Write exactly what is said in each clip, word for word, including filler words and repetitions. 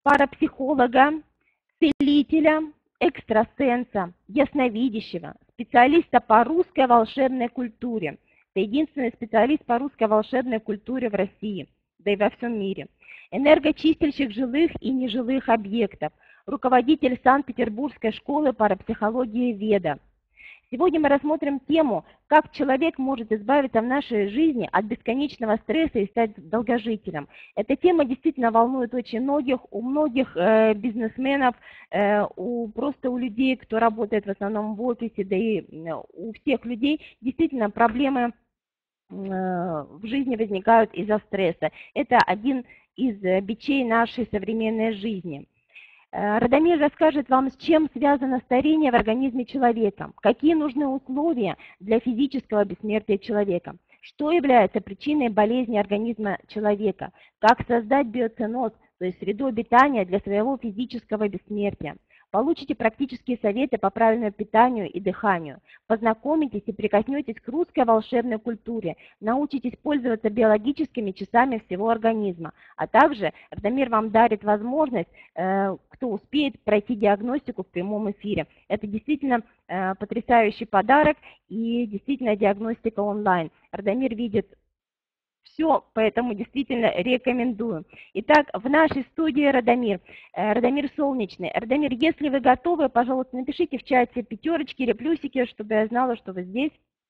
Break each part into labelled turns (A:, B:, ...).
A: парапсихолога, целителя, экстрасенса, ясновидящего, специалиста по русской волшебной культуре. Это единственный специалист по русской волшебной культуре в России, да и во всем мире. Энергочистильщик жилых и нежилых объектов, руководитель Санкт-Петербургской школы парапсихологии Веда. Сегодня мы рассмотрим тему, как человек может избавиться в нашей жизни от бесконечного стресса и стать долгожителем. Эта тема действительно волнует очень многих, у многих э, бизнесменов, э, у, просто у людей, кто работает в основном в офисе, да и э, у всех людей действительно проблемы э, в жизни возникают из-за стресса. Это один из бичей нашей современной жизни. Радомир расскажет вам, с чем связано старение в организме человека, какие нужны условия для физического бессмертия человека, что является причиной болезни организма человека, как создать биоценоз, то есть среду обитания для своего физического бессмертия. Получите практические советы по правильному питанию и дыханию. Познакомитесь и прикоснетесь к русской волшебной культуре. Научитесь пользоваться биологическими часами всего организма. А также Радомир вам дарит возможность, э, кто успеет, пройти диагностику в прямом эфире. Это действительно э, потрясающий подарок и действительно диагностика онлайн. Радомир видит все, поэтому действительно рекомендую. Итак, в нашей студии Радомир, Радомир Солнечный. Радомир, если вы готовы, пожалуйста, напишите в чате пятерочки или плюсики, чтобы я знала, что вы здесь.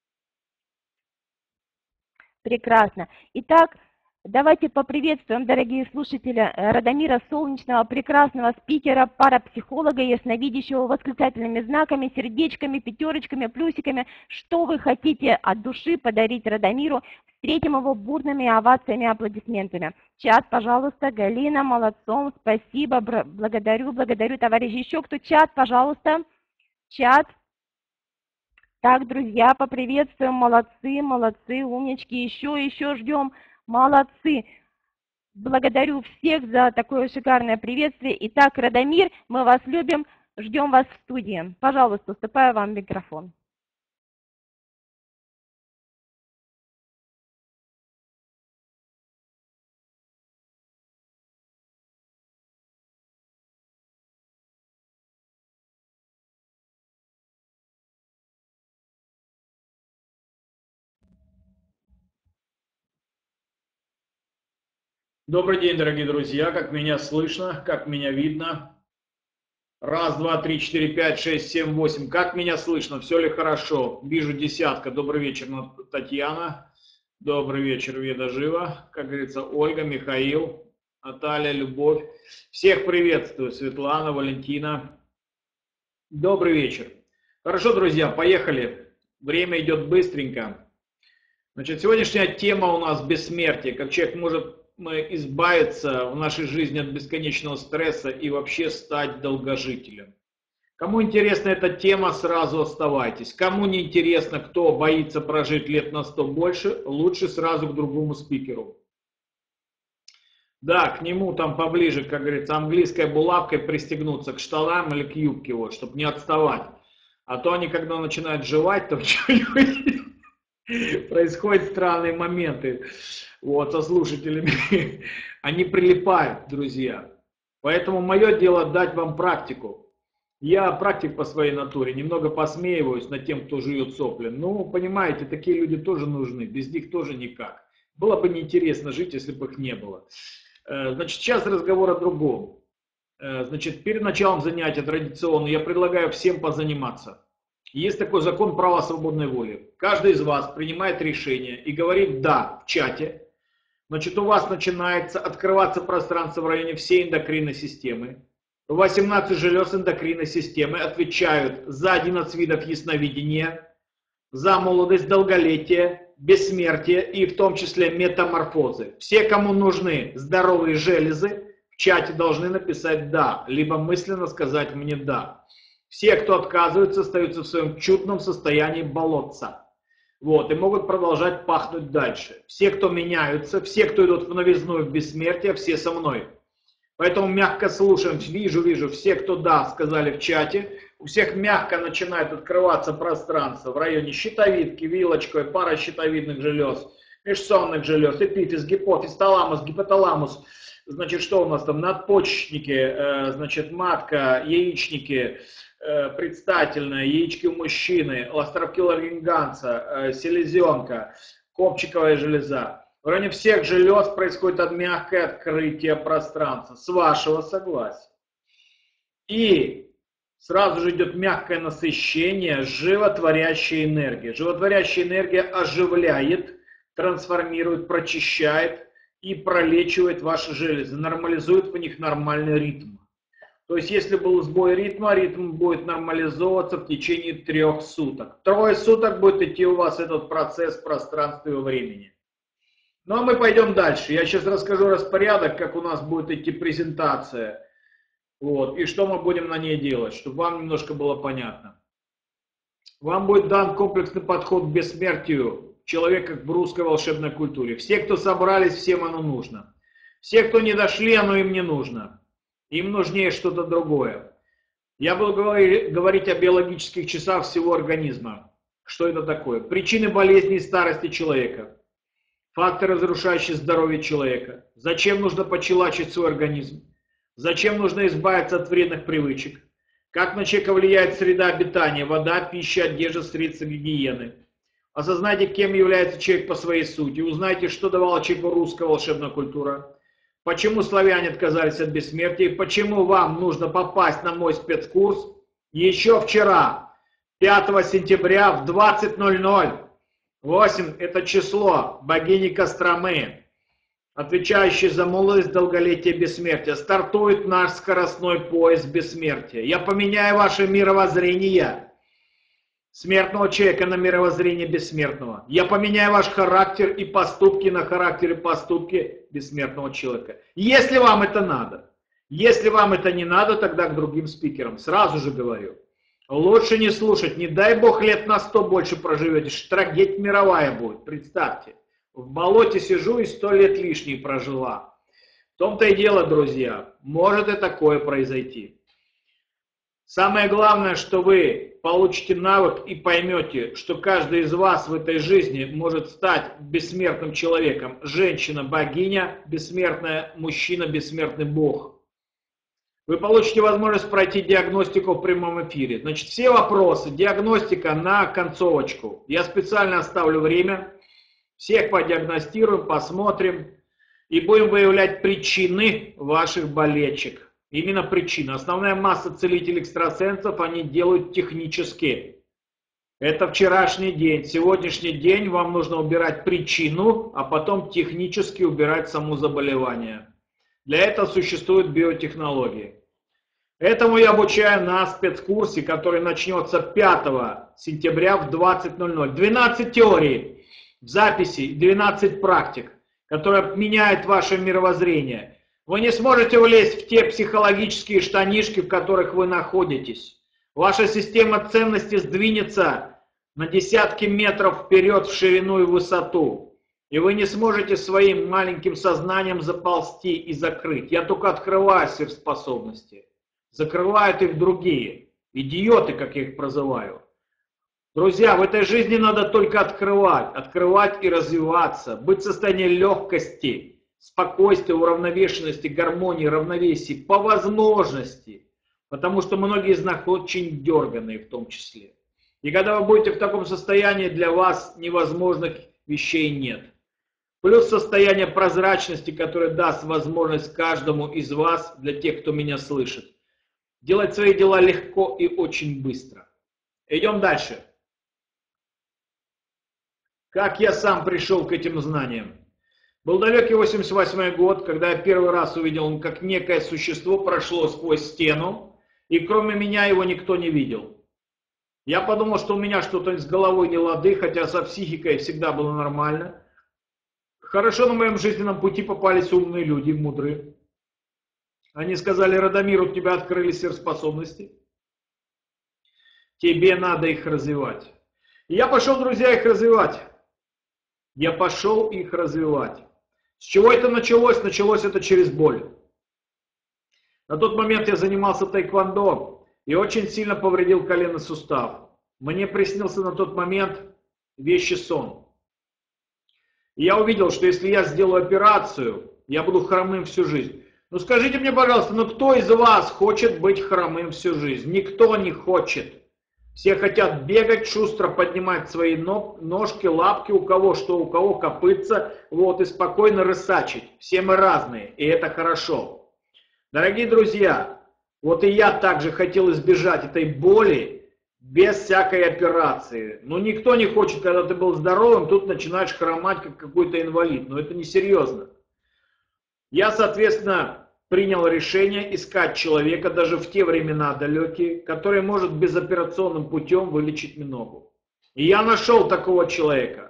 A: Прекрасно. Итак, давайте поприветствуем, дорогие слушатели, Радомира Солнечного, прекрасного спикера, парапсихолога, ясновидящего, восклицательными знаками, сердечками, пятерочками, плюсиками. Что вы хотите от души подарить Радомиру? Встретим его бурными овациями, аплодисментами. Чат, пожалуйста, Галина, молодцом, спасибо, благодарю, благодарю, товарищи. Еще кто? Чат, пожалуйста, чат. Так, друзья, поприветствуем, молодцы, молодцы, умнички, еще, еще ждем. Молодцы! Благодарю всех за такое шикарное приветствие. Итак, Радомир, мы вас любим, ждем вас в студии. Пожалуйста, уступаю вам микрофон.
B: Добрый день, дорогие друзья. Как меня слышно, как меня видно? Раз, два, три, четыре, пять, шесть, семь, восемь. Как меня слышно? Все ли хорошо? Вижу десятка. Добрый вечер, Татьяна. Добрый вечер, Веда Жива. Как говорится, Ольга, Михаил, Наталья, Любовь. Всех приветствую. Светлана, Валентина. Добрый вечер. Хорошо, друзья, поехали. Время идет быстренько. Значит, сегодняшняя тема у нас бессмертие. Как человек может избавиться в нашей жизни от бесконечного стресса и вообще стать долгожителем. Кому интересна эта тема, сразу оставайтесь. Кому не интересно, кто боится прожить лет на сто больше, лучше сразу к другому спикеру. Да, к нему там поближе, как говорится, английской булавкой пристегнуться к штанам или к юбке, вот, чтобы не отставать. А то они, когда начинают жевать, там что-нибудь... Происходят странные моменты вот, со слушателями. Они прилипают, друзья. Поэтому мое дело дать вам практику. Я практик по своей натуре, немного посмеиваюсь над тем, кто жует сопли. Ну, понимаете, такие люди тоже нужны, без них тоже никак. Было бы неинтересно жить, если бы их не было. Значит, сейчас разговор о другом. Значит, перед началом занятия традиционно я предлагаю всем позаниматься. Есть такой закон права свободной воли. Каждый из вас принимает решение и говорит «да» в чате. Значит, у вас начинается открываться пространство в районе всей эндокринной системы. восемнадцать желез эндокринной системы отвечают за одиннадцать видов ясновидения, за молодость, долголетие, бессмертие и в том числе метаморфозы. Все, кому нужны здоровые железы, в чате должны написать «да», либо мысленно сказать мне «да». Все, кто отказывается, остаются в своем чудном состоянии болотца. Вот, и могут продолжать пахнуть дальше. Все, кто меняются, все, кто идут в новизну и в бессмертие, все со мной. Поэтому мягко слушаем. Вижу, вижу, все, кто да, сказали в чате. У всех мягко начинает открываться пространство в районе щитовидки, вилочкой, пара щитовидных желез, межсонных желез, эпифиз, гипофиз, таламус, гипоталамус. Значит, что у нас там? Надпочечники, значит, матка, яичники, предстательная, яички у мужчины, островки ларингганца, селезенка, копчиковая железа. В районе всех желез происходит мягкое открытие пространства, с вашего согласия. И сразу же идет мягкое насыщение животворящей энергии. Животворящая энергия оживляет, трансформирует, прочищает и пролечивает ваши железы, нормализует в них нормальный ритм. То есть, если был сбой ритма, ритм будет нормализовываться в течение трех суток. Трое суток будет идти у вас этот процесс в пространстве и во времени. Ну а мы пойдем дальше. Я сейчас расскажу распорядок, как у нас будет идти презентация. Вот, и что мы будем на ней делать, чтобы вам немножко было понятно. Вам будет дан комплексный подход к бессмертию человека в русской волшебной культуре. Все, кто собрались, всем оно нужно. Все, кто не дошли, оно им не нужно. Им нужнее что-то другое. Я буду говорить о биологических часах всего организма. Что это такое? Причины болезней и старости человека. Факторы, разрушающие здоровье человека. Зачем нужно почелачить свой организм? Зачем нужно избавиться от вредных привычек? Как на человека влияет среда обитания, вода, пища, одежда, средства гигиены? Осознайте, кем является человек по своей сути. Узнайте, что давала человеку русская волшебная культура. Почему славяне отказались от бессмертия? И почему вам нужно попасть на мой спецкурс еще вчера, пятого сентября в двадцать ноль ноль. восемь – это число богини Костромы, отвечающий за молодость, долголетие, бессмертие. Стартует наш скоростной поезд бессмертия. Я поменяю ваше мировоззрение смертного человека на мировоззрение бессмертного. Я поменяю ваш характер и поступки на характер и поступки бессмертного человека. Если вам это надо. Если вам это не надо, тогда к другим спикерам. Сразу же говорю. Лучше не слушать. Не дай бог лет на сто больше проживете. Трагедия мировая будет. Представьте. В болоте сижу и сто лет лишней прожила. В том-то и дело, друзья, может и такое произойти. Самое главное, что вы получите навык и поймете, что каждый из вас в этой жизни может стать бессмертным человеком. Женщина – богиня, бессмертная, мужчина – бессмертный бог. Вы получите возможность пройти диагностику в прямом эфире. Значит, все вопросы, диагностика на концовочку. Я специально оставлю время. Всех подиагностируем, посмотрим и будем выявлять причины ваших болечек. Именно причина. Основная масса целителей-экстрасенсов они делают технически. Это вчерашний день. Сегодняшний день вам нужно убирать причину, а потом технически убирать само заболевание. Для этого существуют биотехнологии. Этому я обучаю на спецкурсе, который начнется пятого сентября в двадцать ноль ноль. двенадцать теорий в записи, двенадцать практик, которые меняют ваше мировоззрение. Вы не сможете влезть в те психологические штанишки, в которых вы находитесь. Ваша система ценностей сдвинется на десятки метров вперед в ширину и высоту. И вы не сможете своим маленьким сознанием заползти и закрыть. Я только открываю сверхспособности. Закрывают их другие. Идиоты, как я их прозываю. Друзья, в этой жизни надо только открывать. Открывать и развиваться. Быть в состоянии легкости, спокойствия, уравновешенности, гармонии, равновесия. По возможности. Потому что многие из нас очень дерганые в том числе. И когда вы будете в таком состоянии, для вас невозможных вещей нет. Плюс состояние прозрачности, которое даст возможность каждому из вас, для тех, кто меня слышит, делать свои дела легко и очень быстро. Идем дальше. Как я сам пришел к этим знаниям? Был далекий восемьдесят восьмой год, когда я первый раз увидел, как некое существо прошло сквозь стену, и кроме меня его никто не видел. Я подумал, что у меня что-то с головой не лады, хотя со психикой всегда было нормально. Хорошо, на моем жизненном пути попались умные люди, мудрые. Они сказали: Радомир, у тебя открылись сверхспособности. Тебе надо их развивать. И я пошел, друзья, их развивать. Я пошел их развивать. С чего это началось? Началось это через боль. На тот момент я занимался тайквондо и очень сильно повредил коленный сустав. Мне приснился на тот момент вещий сон. И я увидел, что если я сделаю операцию, Я буду хромым всю жизнь. Ну скажите мне, пожалуйста, ну кто из вас хочет быть хромым всю жизнь? Никто не хочет. Все хотят бегать, шустро поднимать свои ножки, лапки, у кого что, у кого копытца, вот, и спокойно рысачить. Все мы разные, и это хорошо. Дорогие друзья, вот и я также хотел избежать этой боли без всякой операции. Но никто не хочет, когда ты был здоровым, тут начинаешь хромать, как какой-то инвалид. Но это несерьезно. Я, соответственно, принял решение искать человека, даже в те времена далекие, который может безоперационным путем вылечить мне ногу. И я нашел такого человека.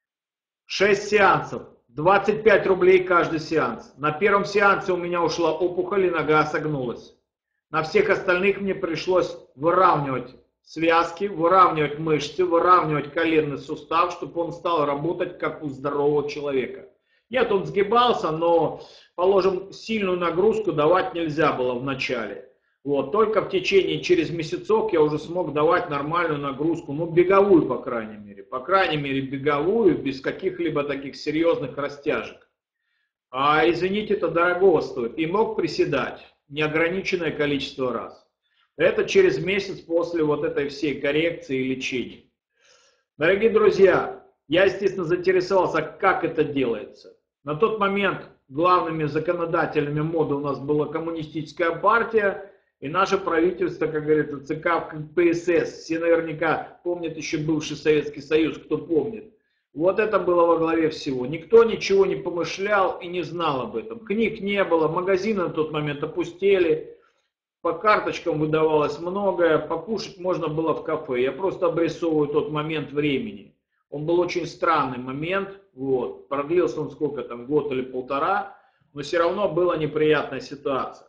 B: шесть сеансов, двадцать пять рублей каждый сеанс. На первом сеансе у меня ушла опухоль и нога согнулась. На всех остальных мне пришлось выравнивать связки, выравнивать мышцы, выравнивать коленный сустав, чтобы он стал работать как у здорового человека. Нет, он сгибался, но, положим, сильную нагрузку давать нельзя было в начале. Вот, только в течение, через месяцок я уже смог давать нормальную нагрузку, ну, беговую, по крайней мере. По крайней мере, беговую, без каких-либо таких серьезных растяжек. А, извините, это дорого стоит. И мог приседать неограниченное количество раз. Это через месяц после вот этой всей коррекции и лечения. Дорогие друзья, я, естественно, заинтересовался, как это делается. На тот момент главными законодателями моды у нас была коммунистическая партия и наше правительство, как говорится, ЦК КПСС. Все наверняка помнят еще бывший Советский Союз, кто помнит. Вот это было во главе всего. Никто ничего не помышлял и не знал об этом. Книг не было, магазины на тот момент опустели, по карточкам выдавалось многое, покушать можно было в кафе. Я просто обрисовываю тот момент времени. Он был очень странный момент, вот, продлился он сколько там, год или полтора, но все равно была неприятная ситуация.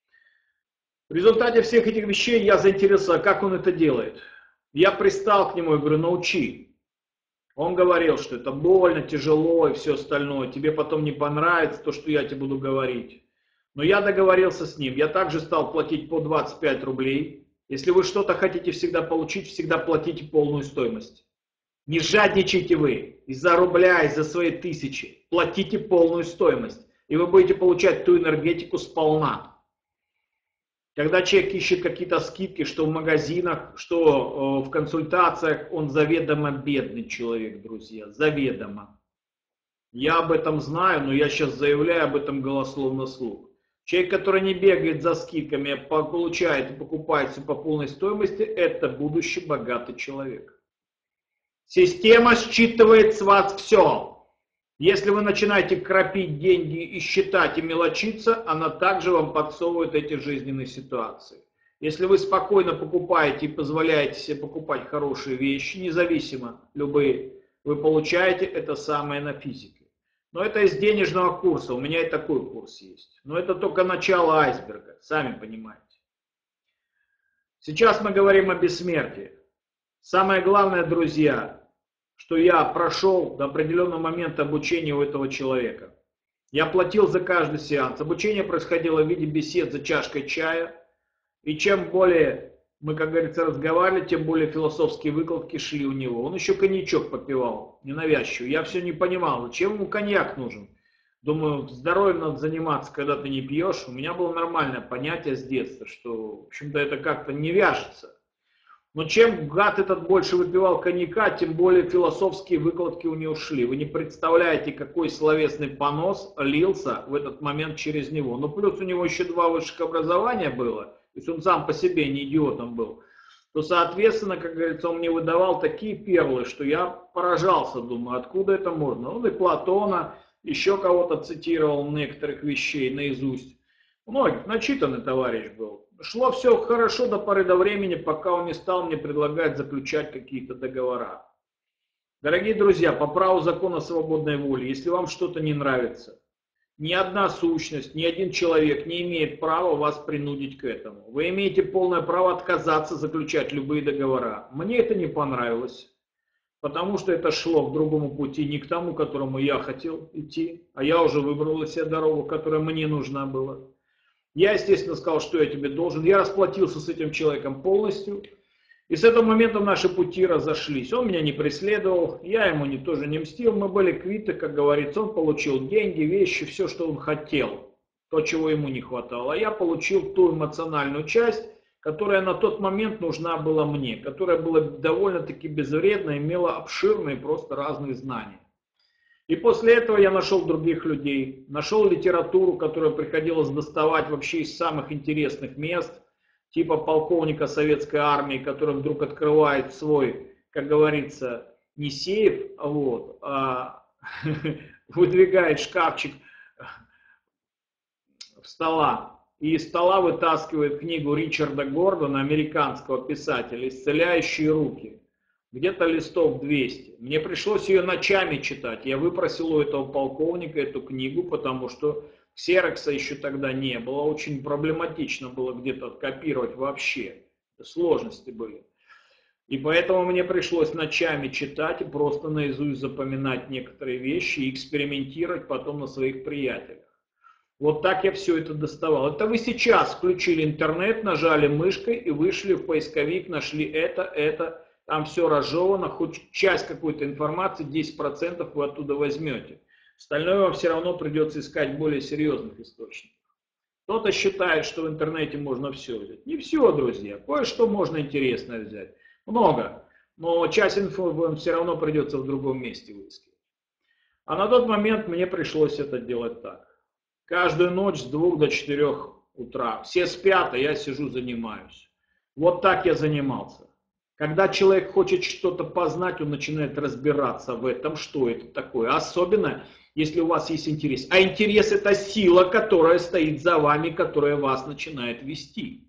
B: В результате всех этих вещей я заинтересовался, как он это делает. Я пристал к нему и говорю, научи. Он говорил, что это больно, тяжело и все остальное, тебе потом не понравится то, что я тебе буду говорить. Но я договорился с ним, я также стал платить по двадцать пять рублей. Если вы что-то хотите всегда получить, всегда платите полную стоимость. Не жадничайте вы из-за рубля, из-за своей тысячи. Платите полную стоимость. И вы будете получать ту энергетику сполна. Когда человек ищет какие-то скидки, что в магазинах, что в консультациях, он заведомо бедный человек, друзья. Заведомо. Я об этом знаю, но я сейчас заявляю об этом голословно вслух. Человек, который не бегает за скидками, а получает и покупает все по полной стоимости, это будущий богатый человек. Система считывает с вас все. Если вы начинаете кропить деньги и считать и мелочиться, она также вам подсовывает эти жизненные ситуации. Если вы спокойно покупаете и позволяете себе покупать хорошие вещи, независимо любые, вы получаете это самое на физике. Но это из денежного курса, у меня и такой курс есть. Но это только начало айсберга, сами понимаете. Сейчас мы говорим о бессмертии. Самое главное, друзья, что я прошел до определенного момента обучения у этого человека. Я платил за каждый сеанс. Обучение происходило в виде бесед за чашкой чая. И чем более мы, как говорится, разговаривали, тем более философские выкладки шли у него. Он еще коньячок попивал, ненавязчиво. Я все не понимал, зачем ему коньяк нужен. Думаю, здоровьем надо заниматься, когда ты не пьешь. У меня было нормальное понятие с детства, что, в общем-то, это как-то не вяжется. Но чем гад этот больше выпивал коньяка, тем более философские выкладки у него шли. Вы не представляете, какой словесный понос лился в этот момент через него. Ну, плюс у него еще два высших образования было, то есть он сам по себе не идиотом был. То, соответственно, как говорится, он мне выдавал такие перлы, что я поражался, думаю, откуда это можно. Он и Платона, еще кого-то цитировал некоторых вещей наизусть. Многих, начитанный товарищ был. Шло все хорошо до поры до времени, пока он не стал мне предлагать заключать какие-то договора. Дорогие друзья, по праву закона свободной воли, если вам что-то не нравится, ни одна сущность, ни один человек не имеет права вас принудить к этому. Вы имеете полное право отказаться заключать любые договора. Мне это не понравилось, потому что это шло к другому пути, не к тому, к которому я хотел идти, а я уже выбрал для себя дорогу, которая мне нужна была. Я, естественно, сказал, что я тебе должен. Я расплатился с этим человеком полностью. И с этого момента наши пути разошлись. Он меня не преследовал, я ему не, тоже не мстил. Мы были квиты, как говорится. Он получил деньги, вещи, все, что он хотел. То, чего ему не хватало. А я получил ту эмоциональную часть, которая на тот момент нужна была мне. Которая была довольно-таки безвредна, имела обширные просто разные знания. И после этого я нашел других людей. Нашел литературу, которую приходилось доставать вообще из самых интересных мест. Типа полковника советской армии, который вдруг открывает свой, как говорится, не сейф, вот, а выдвигает шкафчик в стола и из стола вытаскивает книгу Ричарда Гордона, американского писателя «Исцеляющие руки». Где-то листов двести. Мне пришлось ее ночами читать. Я выпросил у этого полковника эту книгу, потому что ксерокса еще тогда не было. Очень проблематично было где-то копировать вообще. Сложности были. И поэтому мне пришлось ночами читать и просто наизусть запоминать некоторые вещи и экспериментировать потом на своих приятелях. Вот так я все это доставал. Это вы сейчас включили интернет, нажали мышкой и вышли в поисковик, нашли это, это. Там все разжевано, хоть часть какой-то информации, десять процентов вы оттуда возьмете. Остальное вам все равно придется искать более серьезных источников. Кто-то считает, что в интернете можно все взять. Не все, друзья. Кое-что можно интересное взять. Много. Но часть инфы вам все равно придется в другом месте выискивать. А на тот момент мне пришлось это делать так. Каждую ночь с двух до четырёх утра. Все спят, а я сижу, занимаюсь. Вот так я занимался. Когда человек хочет что-то познать, он начинает разбираться в этом, что это такое. Особенно, если у вас есть интерес. А интерес — это сила, которая стоит за вами, которая вас начинает вести.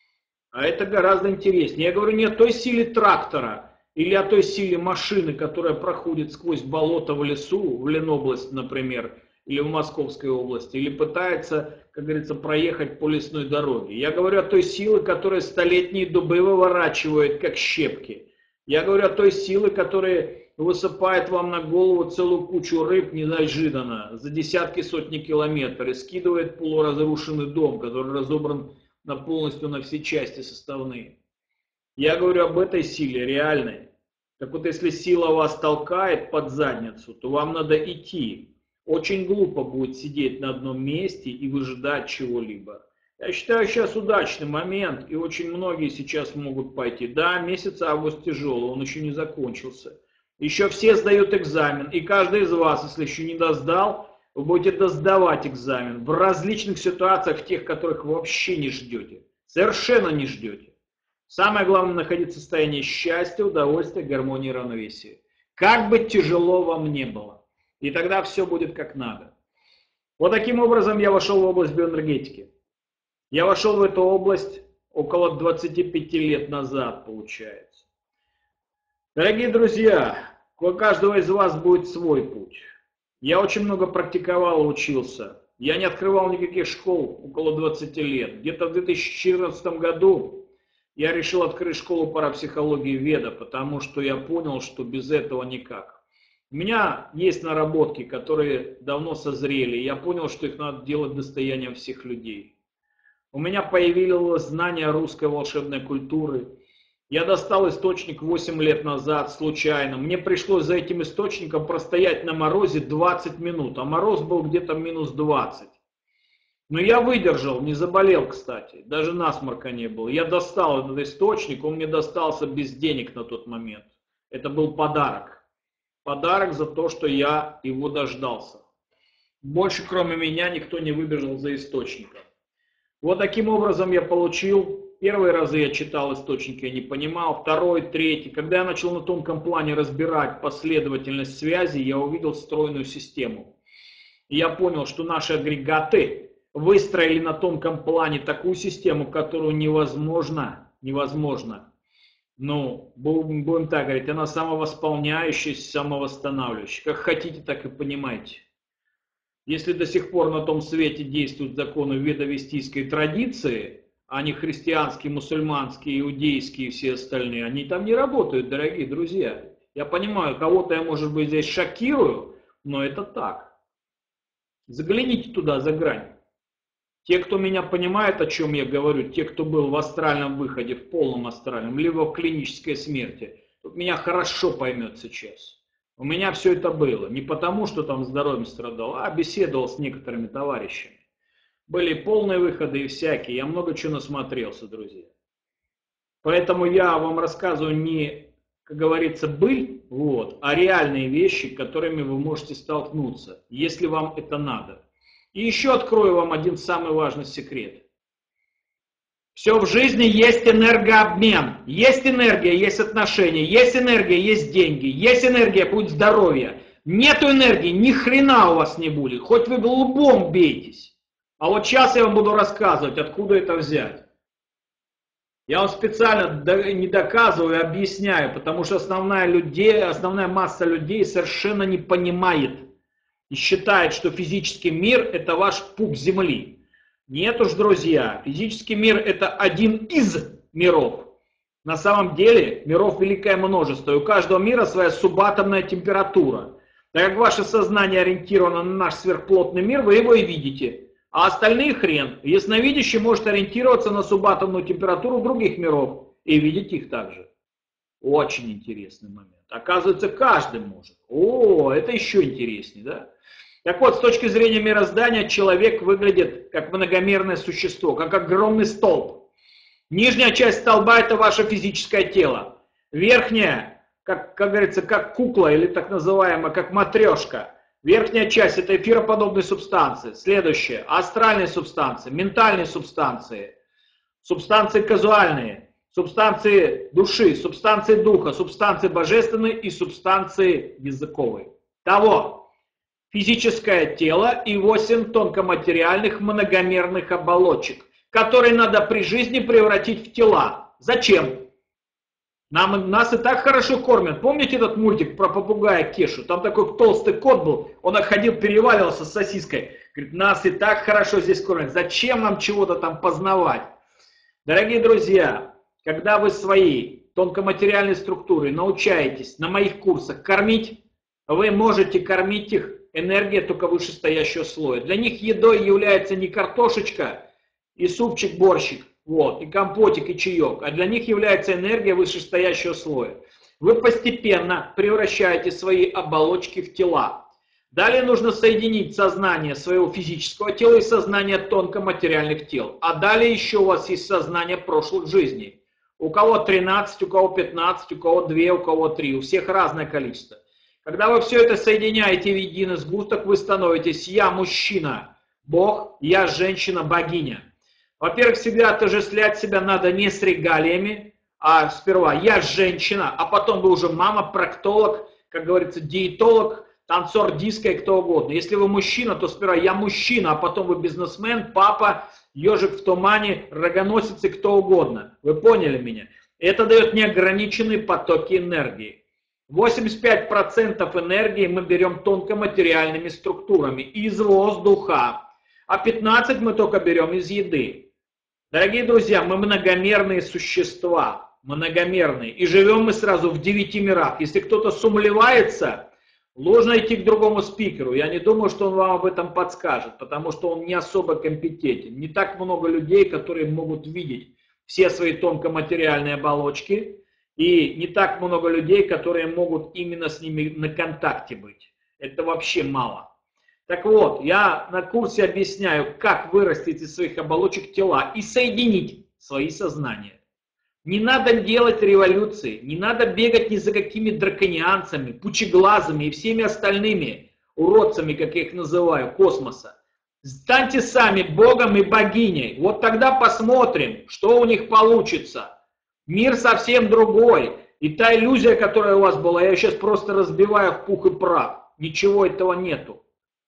B: А это гораздо интереснее. Я говорю не о той силе трактора или о той силе машины, которая проходит сквозь болото в лесу, в Ленобласти, например, или в Московской области, или пытается, как говорится, проехать по лесной дороге. Я говорю о той силе, которая столетние дубы выворачивает, как щепки. Я говорю о той силе, которая высыпает вам на голову целую кучу рыб неожиданно, за десятки, сотни километров, и скидывает полуразрушенный дом, который разобран на полностью на все части составные. Я говорю об этой силе, реальной. Так вот, если сила вас толкает под задницу, то вам надо идти. Очень глупо будет сидеть на одном месте и выжидать чего-либо. Я считаю, сейчас удачный момент, и очень многие сейчас могут пойти. Да, месяц август тяжелый, он еще не закончился. Еще все сдают экзамен, и каждый из вас, если еще не досдал, вы будете досдавать экзамен в различных ситуациях, тех, которых вы вообще не ждете. Совершенно не ждете. Самое главное — находиться в состоянии счастья, удовольствия, гармонии и равновесия. Как бы тяжело вам не было. И тогда все будет как надо. Вот таким образом я вошел в область биоэнергетики. Я вошел в эту область около двадцати пяти лет назад, получается. Дорогие друзья, у каждого из вас будет свой путь. Я очень много практиковал, учился. Я не открывал никаких школ около двадцати лет. Где-то в две тысячи четырнадцатом году я решил открыть школу парапсихологии Веда, потому что я понял, что без этого никак. У меня есть наработки, которые давно созрели. Я понял, что их надо делать достоянием всех людей. У меня появилось знание русской волшебной культуры. Я достал источник восемь лет назад случайно. Мне пришлось за этим источником простоять на морозе двадцать минут. А мороз был где-то минус двадцать. Но я выдержал, не заболел, кстати. Даже насморка не было. Я достал этот источник, он мне достался без денег на тот момент. Это был подарок. Подарок за то, что я его дождался. Больше, кроме меня, никто не выбежал за источником. Вот таким образом я получил. Первые разы я читал источники, я не понимал. Второй, третий. Когда я начал на тонком плане разбирать последовательность связи, я увидел стройную систему. И я понял, что наши агрегаты выстроили на тонком плане такую систему, которую невозможно, невозможно. Ну, будем так говорить, она самовосполняющаяся, самовосстанавливающая. Как хотите, так и понимаете. Если до сих пор на том свете действуют законы ведовестийской традиции, а не христианские, мусульманские, иудейские и все остальные, они там не работают, дорогие друзья. Я понимаю, кого-то я, может быть, здесь шокирую, но это так. Загляните туда, за грань. Те, кто меня понимает, о чем я говорю, те, кто был в астральном выходе, в полном астральном, либо в клинической смерти, тут меня хорошо поймет сейчас. У меня все это было. Не потому, что там здоровьем страдал, а беседовал с некоторыми товарищами. Были полные выходы и всякие. Я много чего насмотрелся, друзья. Поэтому я вам рассказываю не, как говорится, быль, вот, а реальные вещи, с которыми вы можете столкнуться, если вам это надо. И еще открою вам один самый важный секрет. Все в жизни есть энергообмен. Есть энергия, есть отношения. Есть энергия, есть деньги. Есть энергия, будет здоровье. Нету энергии, ни хрена у вас не будет. Хоть вы лбом бейтесь. А вот сейчас я вам буду рассказывать, откуда это взять. Я вам специально не доказываю и объясняю, потому что основная, людей, основная масса людей совершенно не понимает и считает, что физический мир – это ваш пуп земли. Нет уж, друзья, физический мир – это один из миров. На самом деле миров великое множество, и у каждого мира своя субатомная температура. Так как ваше сознание ориентировано на наш сверхплотный мир, вы его и видите. А остальные хрен. Ясновидящий может ориентироваться на субатомную температуру других миров и видеть их также. Очень интересный момент. Оказывается, каждый может. О, это еще интереснее, да? Так вот, с точки зрения мироздания, человек выглядит как многомерное существо, как огромный столб. Нижняя часть столба – это ваше физическое тело. Верхняя, как, как говорится, как кукла или так называемая, как матрешка. Верхняя часть – это эфироподобные субстанции. Следующее – астральные субстанции, ментальные субстанции, субстанции казуальные, субстанции души, субстанции духа, субстанции божественные и субстанции языковые. Того. Физическое тело и восемь тонкоматериальных многомерных оболочек, которые надо при жизни превратить в тела. Зачем? Нам, нас и так хорошо кормят. Помните этот мультик про попугая Кешу? Там такой толстый кот был, он ходил, переваливался с сосиской. Говорит, нас и так хорошо здесь кормят. Зачем нам чего-то там познавать? Дорогие друзья, когда вы свои тонкоматериальные структуры научаетесь на моих курсах кормить, вы можете кормить их энергия только вышестоящего слоя. Для них едой является не картошечка и супчик, борщик, вот, и компотик, и чаек, а для них является энергия вышестоящего слоя. Вы постепенно превращаете свои оболочки в тела. Далее нужно соединить сознание своего физического тела и сознание тонкоматериальных тел. А далее еще у вас есть сознание прошлых жизней. У кого тринадцать, у кого пятнадцать, у кого два, у кого три, у всех разное количество. Когда вы все это соединяете в единый сгусток, вы становитесь «я мужчина, Бог, я женщина, богиня». Во-первых, всегда отождествлять себя надо не с регалиями, а сперва «я женщина», а потом вы уже мама, проктолог, как говорится, диетолог, танцор диска и кто угодно. Если вы мужчина, то сперва «я мужчина», а потом вы бизнесмен, папа, ежик в тумане, рогоносец и кто угодно. Вы поняли меня? Это дает неограниченные потоки энергии. восемьдесят пять процентов энергии мы берем тонкоматериальными структурами из воздуха, а пятнадцать процентов мы только берем из еды. Дорогие друзья, мы многомерные существа, многомерные, и живем мы сразу в девяти мирах. Если кто-то сумлевается, нужно идти к другому спикеру. Я не думаю, что он вам об этом подскажет, потому что он не особо компетентен. Не так много людей, которые могут видеть все свои тонкоматериальные оболочки, и не так много людей, которые могут именно с ними на контакте быть. Это вообще мало. Так вот, я на курсе объясняю, как вырастить из своих оболочек тела и соединить свои сознания. Не надо делать революции, не надо бегать ни за какими драконианцами, пучеглазыми и всеми остальными уродцами, как я их называю, космоса. Станьте сами Богом и богиней. Вот тогда посмотрим, что у них получится. Мир совсем другой. И та иллюзия, которая у вас была, я ее сейчас просто разбиваю в пух и прах. Ничего этого нету.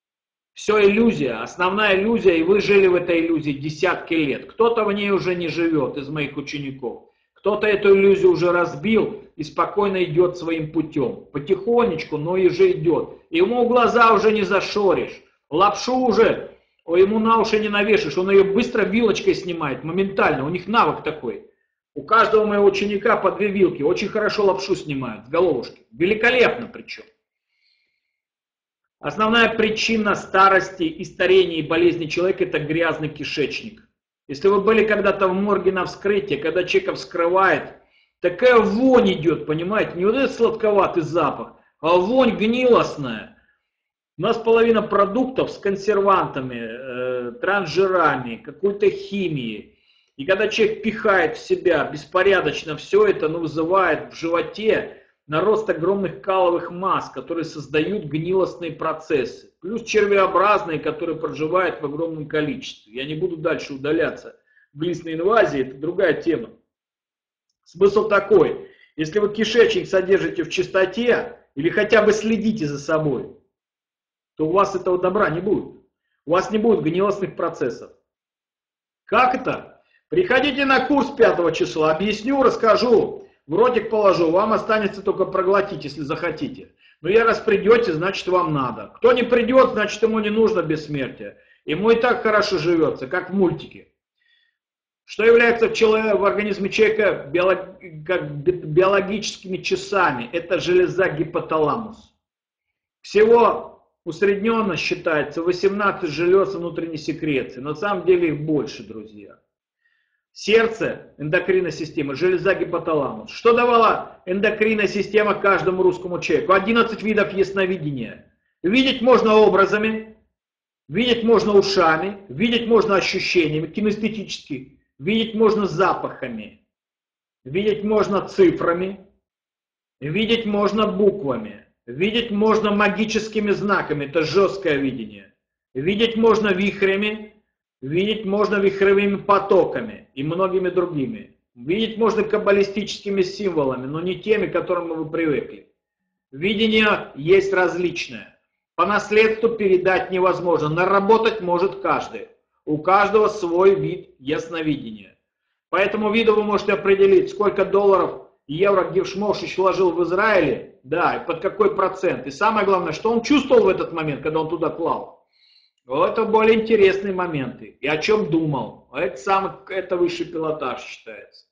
B: Все иллюзия, основная иллюзия, и вы жили в этой иллюзии десятки лет. Кто-то в ней уже не живет из моих учеников. Кто-то эту иллюзию уже разбил и спокойно идет своим путем. Потихонечку, но и же идет. Ему глаза уже не зашоришь. Лапшу уже ему на уши не навешаешь. Он ее быстро вилочкой снимает, моментально. У них навык такой. У каждого моего ученика по две вилки. Очень хорошо лапшу снимают с головушки. Великолепно причем. Основная причина старости и старения и болезни человека – это грязный кишечник. Если вы были когда-то в морге на вскрытии, когда человека вскрывает, такая вонь идет, понимаете, не вот этот сладковатый запах, а вонь гнилостная. У нас половина продуктов с консервантами, э, трансжирами, какой-то химией. И когда человек пихает в себя беспорядочно все это, ну, вызывает в животе нарост огромных каловых масс, которые создают гнилостные процессы. Плюс червеобразные, которые проживают в огромном количестве. Я не буду дальше удаляться в глистной инвазии, это другая тема. Смысл такой, если вы кишечник содержите в чистоте или хотя бы следите за собой, то у вас этого добра не будет. У вас не будет гнилостных процессов. Как это? Приходите на курс пятого числа, объясню, расскажу, в ротик положу, вам останется только проглотить, если захотите. Но я раз придете, значит вам надо. Кто не придет, значит ему не нужно бессмертие. Ему и так хорошо живется, как в мультике. Что является в, человеке, в организме человека биолог, как биологическими часами? Это железа гипоталамус. Всего усредненно считается восемнадцать желез внутренней секреции. На самом деле их больше, друзья. Сердце, эндокринная система, железа гипоталамус. Что давала эндокринная система каждому русскому человеку? одиннадцать видов ясновидения. Видеть можно образами, видеть можно ушами, видеть можно ощущениями, кинестетически. Видеть можно запахами, видеть можно цифрами, видеть можно буквами, видеть можно магическими знаками, это жесткое видение. Видеть можно вихрями, видеть можно вихревыми потоками и многими другими. Видеть можно каббалистическими символами, но не теми, к которым вы привыкли. Видение есть различное. По наследству передать невозможно, наработать может каждый. У каждого свой вид ясновидения. По этому виду вы можете определить, сколько долларов и евро Гершмовшич вложил в Израиле, да, и под какой процент. И самое главное, что он чувствовал в этот момент, когда он туда клал. Вот это более интересные моменты. И о чем думал. Это, самый, это высший пилотаж считается.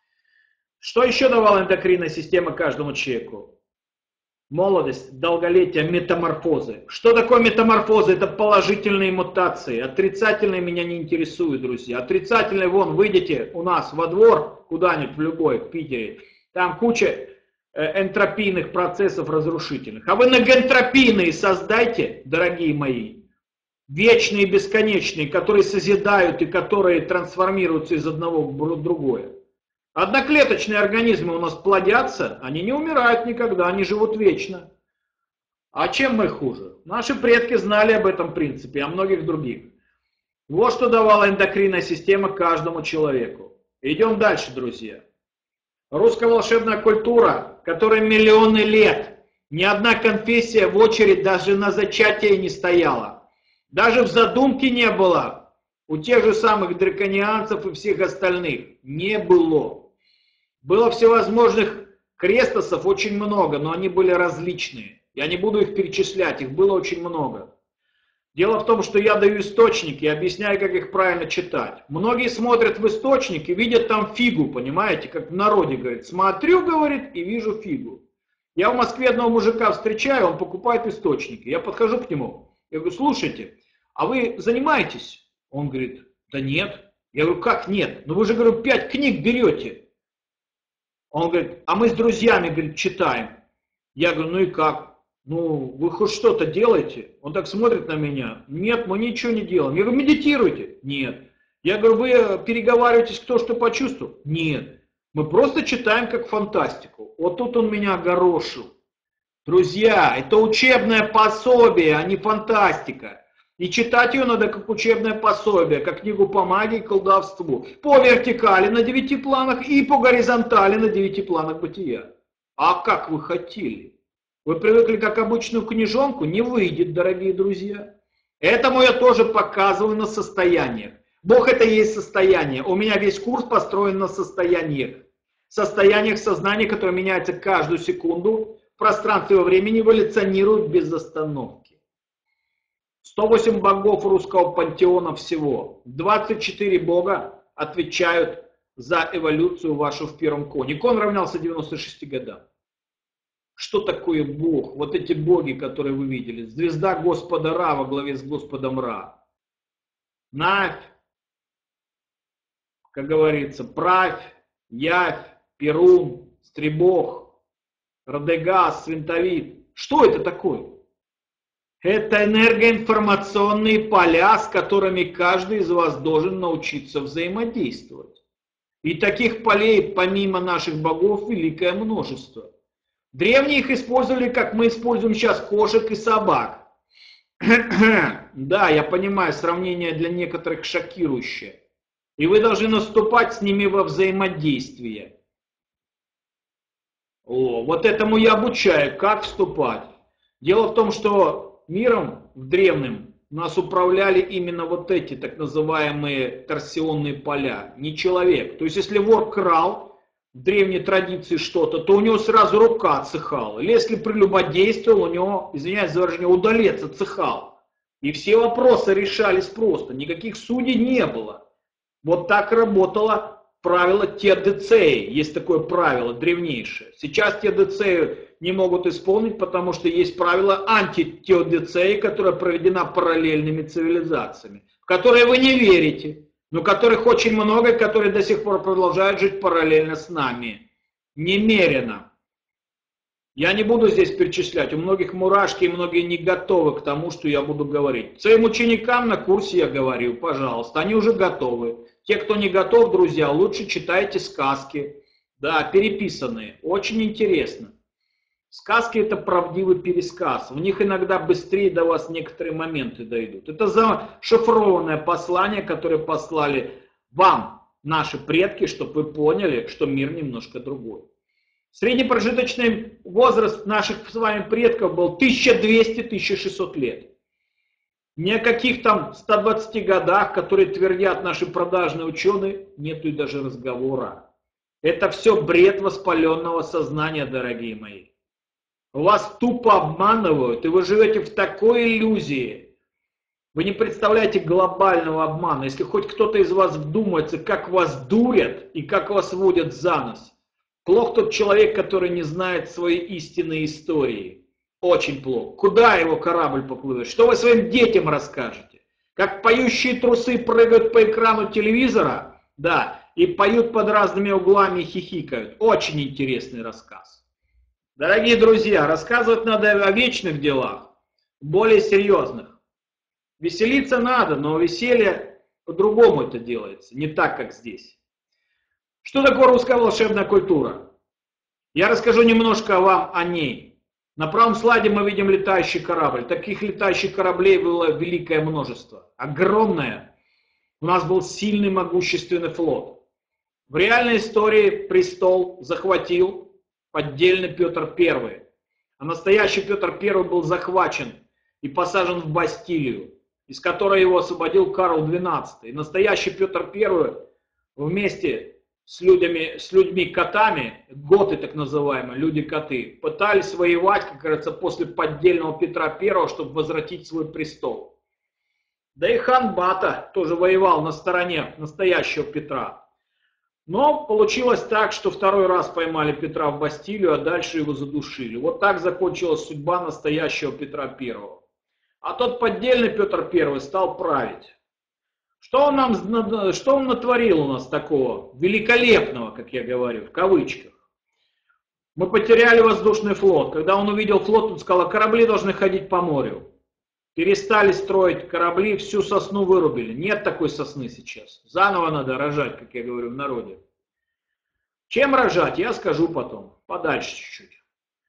B: Что еще давала эндокринная система каждому человеку? Молодость, долголетие, метаморфозы. Что такое метаморфозы? Это положительные мутации. Отрицательные меня не интересуют, друзья. Отрицательные, вон, выйдете у нас во двор, куда-нибудь в любой, в Питере. Там куча энтропийных процессов разрушительных. А вы многоэнтропийные создайте, дорогие мои. Вечные, бесконечные, которые созидают и которые трансформируются из одного в другое. Одноклеточные организмы у нас плодятся, они не умирают никогда, они живут вечно. А чем мы хуже? Наши предки знали об этом принципе, о многих других. Вот что давала эндокринная система каждому человеку. Идем дальше, друзья. Русская волшебная культура, которой миллионы лет, ни одна конфессия в очередь даже на зачатие не стояла. Даже в задумке не было. У тех же самых драконианцев и всех остальных не было. Было всевозможных крестосов очень много, но они были различные. Я не буду их перечислять, их было очень много. Дело в том, что я даю источники и объясняю, как их правильно читать. Многие смотрят в источник и видят там фигу, понимаете, как в народе говорит. Смотрю, говорит, и вижу фигу. Я в Москве одного мужика встречаю, он покупает источники. Я подхожу к нему, я говорю, слушайте, а вы занимаетесь? Он говорит, да нет. Я говорю, как нет? Ну вы же, говорю, пять книг берете. Он говорит, а мы с друзьями, говорит, читаем. Я говорю, ну и как? Ну, вы хоть что-то делаете? Он так смотрит на меня. Нет, мы ничего не делаем. Я говорю, медитируйте? Нет. Я говорю, вы переговариваетесь, кто что почувствовал? Нет. Мы просто читаем как фантастику. Вот тут он меня огорошил. Друзья, это учебное пособие, а не фантастика. И читать ее надо как учебное пособие, как книгу по магии и колдовству. По вертикали на девяти планах и по горизонтали на девяти планах бытия. А как вы хотели? Вы привыкли как обычную книжонку? Не выйдет, дорогие друзья. Этому я тоже показываю на состояниях. Бог это и есть состояние. У меня весь курс построен на состояниях. Состояниях сознания, которые меняются каждую секунду, в пространстве и во времени эволюционируют без остановки. сто восемь богов русского пантеона всего. двадцать четыре бога отвечают за эволюцию вашу в первом коне. Кон равнялся девяноста шести годам. Что такое Бог? Вот эти боги, которые вы видели. Звезда Господа Ра во главе с Господом Ра. Навь, как говорится, Правь, Явь, Перун, Стребог, Радегас, Свинтовит. Что это такое? Это энергоинформационные поля, с которыми каждый из вас должен научиться взаимодействовать. И таких полей, помимо наших богов, великое множество. Древние их использовали, как мы используем сейчас кошек и собак. Да, я понимаю, сравнение для некоторых шокирующее. И вы должны наступать с ними во взаимодействие. О, вот этому я обучаю, как вступать. Дело в том, что миром в древнем нас управляли именно вот эти так называемые торсионные поля, не человек. То есть если вор крал в древней традиции что-то, то у него сразу рука отсыхала. Или если прелюбодействовал, у него, извиняюсь за выражение, удалец отсыхал. И все вопросы решались просто, никаких судей не было. Вот так работало правило теодицеи. Есть такое правило древнейшее. Сейчас теодицею не могут исполнить, потому что есть правило антитеодицеи, которая проведена параллельными цивилизациями, в которые вы не верите, но которых очень много, и которые до сих пор продолжают жить параллельно с нами. Немерено. Я не буду здесь перечислять, у многих мурашки, и многие не готовы к тому, что я буду говорить. Своим ученикам на курсе я говорю, пожалуйста, они уже готовы. Те, кто не готов, друзья, лучше читайте сказки, да, переписанные, очень интересно. Сказки — это правдивый пересказ, в них иногда быстрее до вас некоторые моменты дойдут. Это зашифрованное послание, которое послали вам, наши предки, чтобы вы поняли, что мир немножко другой. Среднепрожиточный возраст наших с вами предков был тысяча двести — тысяча шестьсот лет. Ни о каких там ста двадцати годах, которые твердят наши продажные ученые, нету и даже разговора. Это все бред воспаленного сознания, дорогие мои. Вас тупо обманывают, и вы живете в такой иллюзии. Вы не представляете глобального обмана. Если хоть кто-то из вас вдумается, как вас дурят и как вас водят за нос. Плох тот человек, который не знает своей истинной истории. Очень плохо. Куда его корабль поплывет? Что вы своим детям расскажете? Как поющие трусы прыгают по экрану телевизора, да, и поют под разными углами и хихикают. Очень интересный рассказ. Дорогие друзья, рассказывать надо о вечных делах, более серьезных. Веселиться надо, но веселье по-другому это делается, не так, как здесь. Что такое русская волшебная культура? Я расскажу немножко вам о ней. На правом слайде мы видим летающий корабль. Таких летающих кораблей было великое множество. Огромное. У нас был сильный, могущественный флот. В реальной истории престол захватил поддельный Петр Первый. А настоящий Петр Первый был захвачен и посажен в Бастилию, из которой его освободил Карл Двенадцатый. И настоящий Петр Первый вместе с людьми, с людьми-котами, готы так называемые, люди-коты, пытались воевать, как говорится, после поддельного Петра Первого, чтобы возвратить свой престол. Да и хан Бата тоже воевал на стороне настоящего Петра. Но получилось так, что второй раз поймали Петра в Бастилию, а дальше его задушили. Вот так закончилась судьба настоящего Петра Первого. А тот поддельный Петр Первый стал править. Что он, нам, что он натворил у нас такого великолепного, как я говорю, в кавычках? Мы потеряли воздушный флот. Когда он увидел флот, он сказал, корабли должны ходить по морю. Перестали строить корабли, всю сосну вырубили. Нет такой сосны сейчас. Заново надо рожать, как я говорю в народе. Чем рожать, я скажу потом. Подальше чуть-чуть.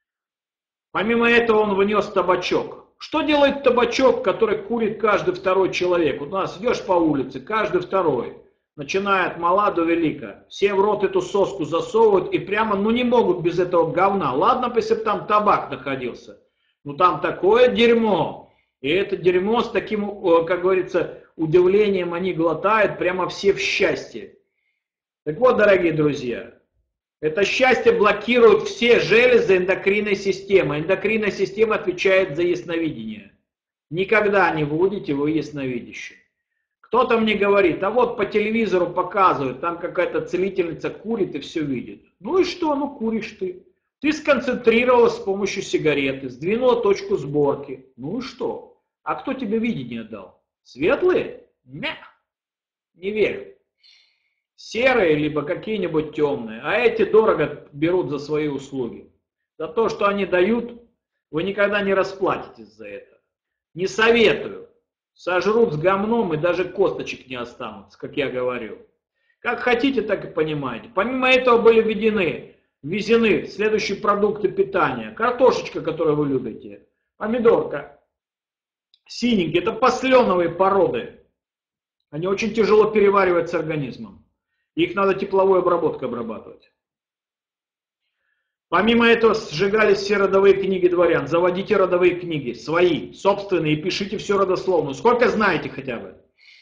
B: Помимо этого он внес табачок. Что делает табачок, который курит каждый второй человек? У нас идешь по улице, каждый второй. Начиная от мала до велика. Все в рот эту соску засовывают и прямо, ну не могут без этого говна. Ладно, если бы там табак находился. Ну там такое дерьмо. И это дерьмо с таким, как говорится, удивлением они глотают, прямо все в счастье. Так вот, дорогие друзья, это счастье блокирует все железы эндокринной системы. Эндокринная система отвечает за ясновидение. Никогда не будете вы ясновидящим. Кто-то мне говорит, а вот по телевизору показывают, там какая-то целительница курит и все видит. Ну и что, ну куришь ты. Ты сконцентрировалась с помощью сигареты, сдвинула точку сборки. Ну и что? А кто тебе видение дал? Светлые? Не, не верю. Серые, либо какие-нибудь темные. А эти дорого берут за свои услуги. За то, что они дают, вы никогда не расплатитесь за это. Не советую. Сожрут с говном и даже косточек не останутся, как я говорю. Как хотите, так и понимаете. Помимо этого были введены, ввезены следующие продукты питания. Картошечка, которую вы любите. Помидорка. Синенькие. Это посленовые породы. Они очень тяжело перевариваются организмом. Их надо тепловой обработкой обрабатывать. Помимо этого сжигались все родовые книги дворян. Заводите родовые книги, свои, собственные, и пишите все родословную. Сколько знаете хотя бы?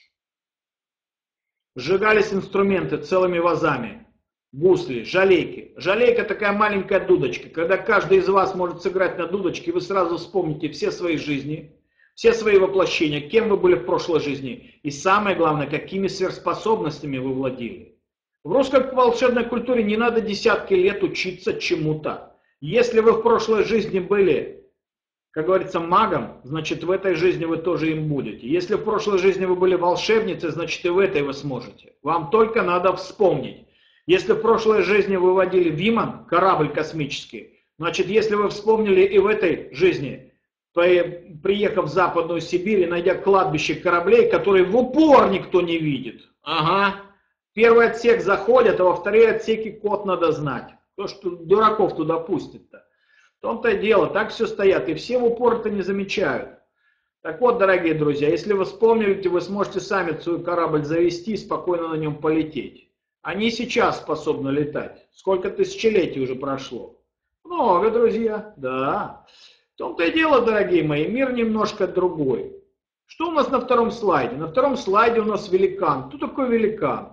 B: Сжигались инструменты целыми вазами. Гусли, жалейки. Жалейка такая маленькая дудочка. Когда каждый из вас может сыграть на дудочке, вы сразу вспомните все свои жизни, все свои воплощения, кем вы были в прошлой жизни. И самое главное, какими сверхспособностями вы владели. В русской волшебной культуре не надо десятки лет учиться чему-то. Если вы в прошлой жизни были, как говорится, магом, значит в этой жизни вы тоже им будете. Если в прошлой жизни вы были волшебницей, значит и в этой вы сможете. Вам только надо вспомнить. Если в прошлой жизни вы водили Виман, корабль космический, значит если вы вспомнили и в этой жизни, приехав в Западную Сибирь и найдя кладбище кораблей, которые в упор никто не видит. Ага. Первый отсек заходят, а во вторые отсеки код надо знать. То, что дураков туда пустит-то. В том-то и дело, так все стоят, и все в упор это не замечают. Так вот, дорогие друзья, если вы вспомните, вы сможете сами свой корабль завести и спокойно на нем полететь. Они сейчас способны летать. Сколько тысячелетий уже прошло? Много, друзья, да. В том-то и дело, дорогие мои, мир немножко другой. Что у нас на втором слайде? На втором слайде у нас великан. Кто такой великан?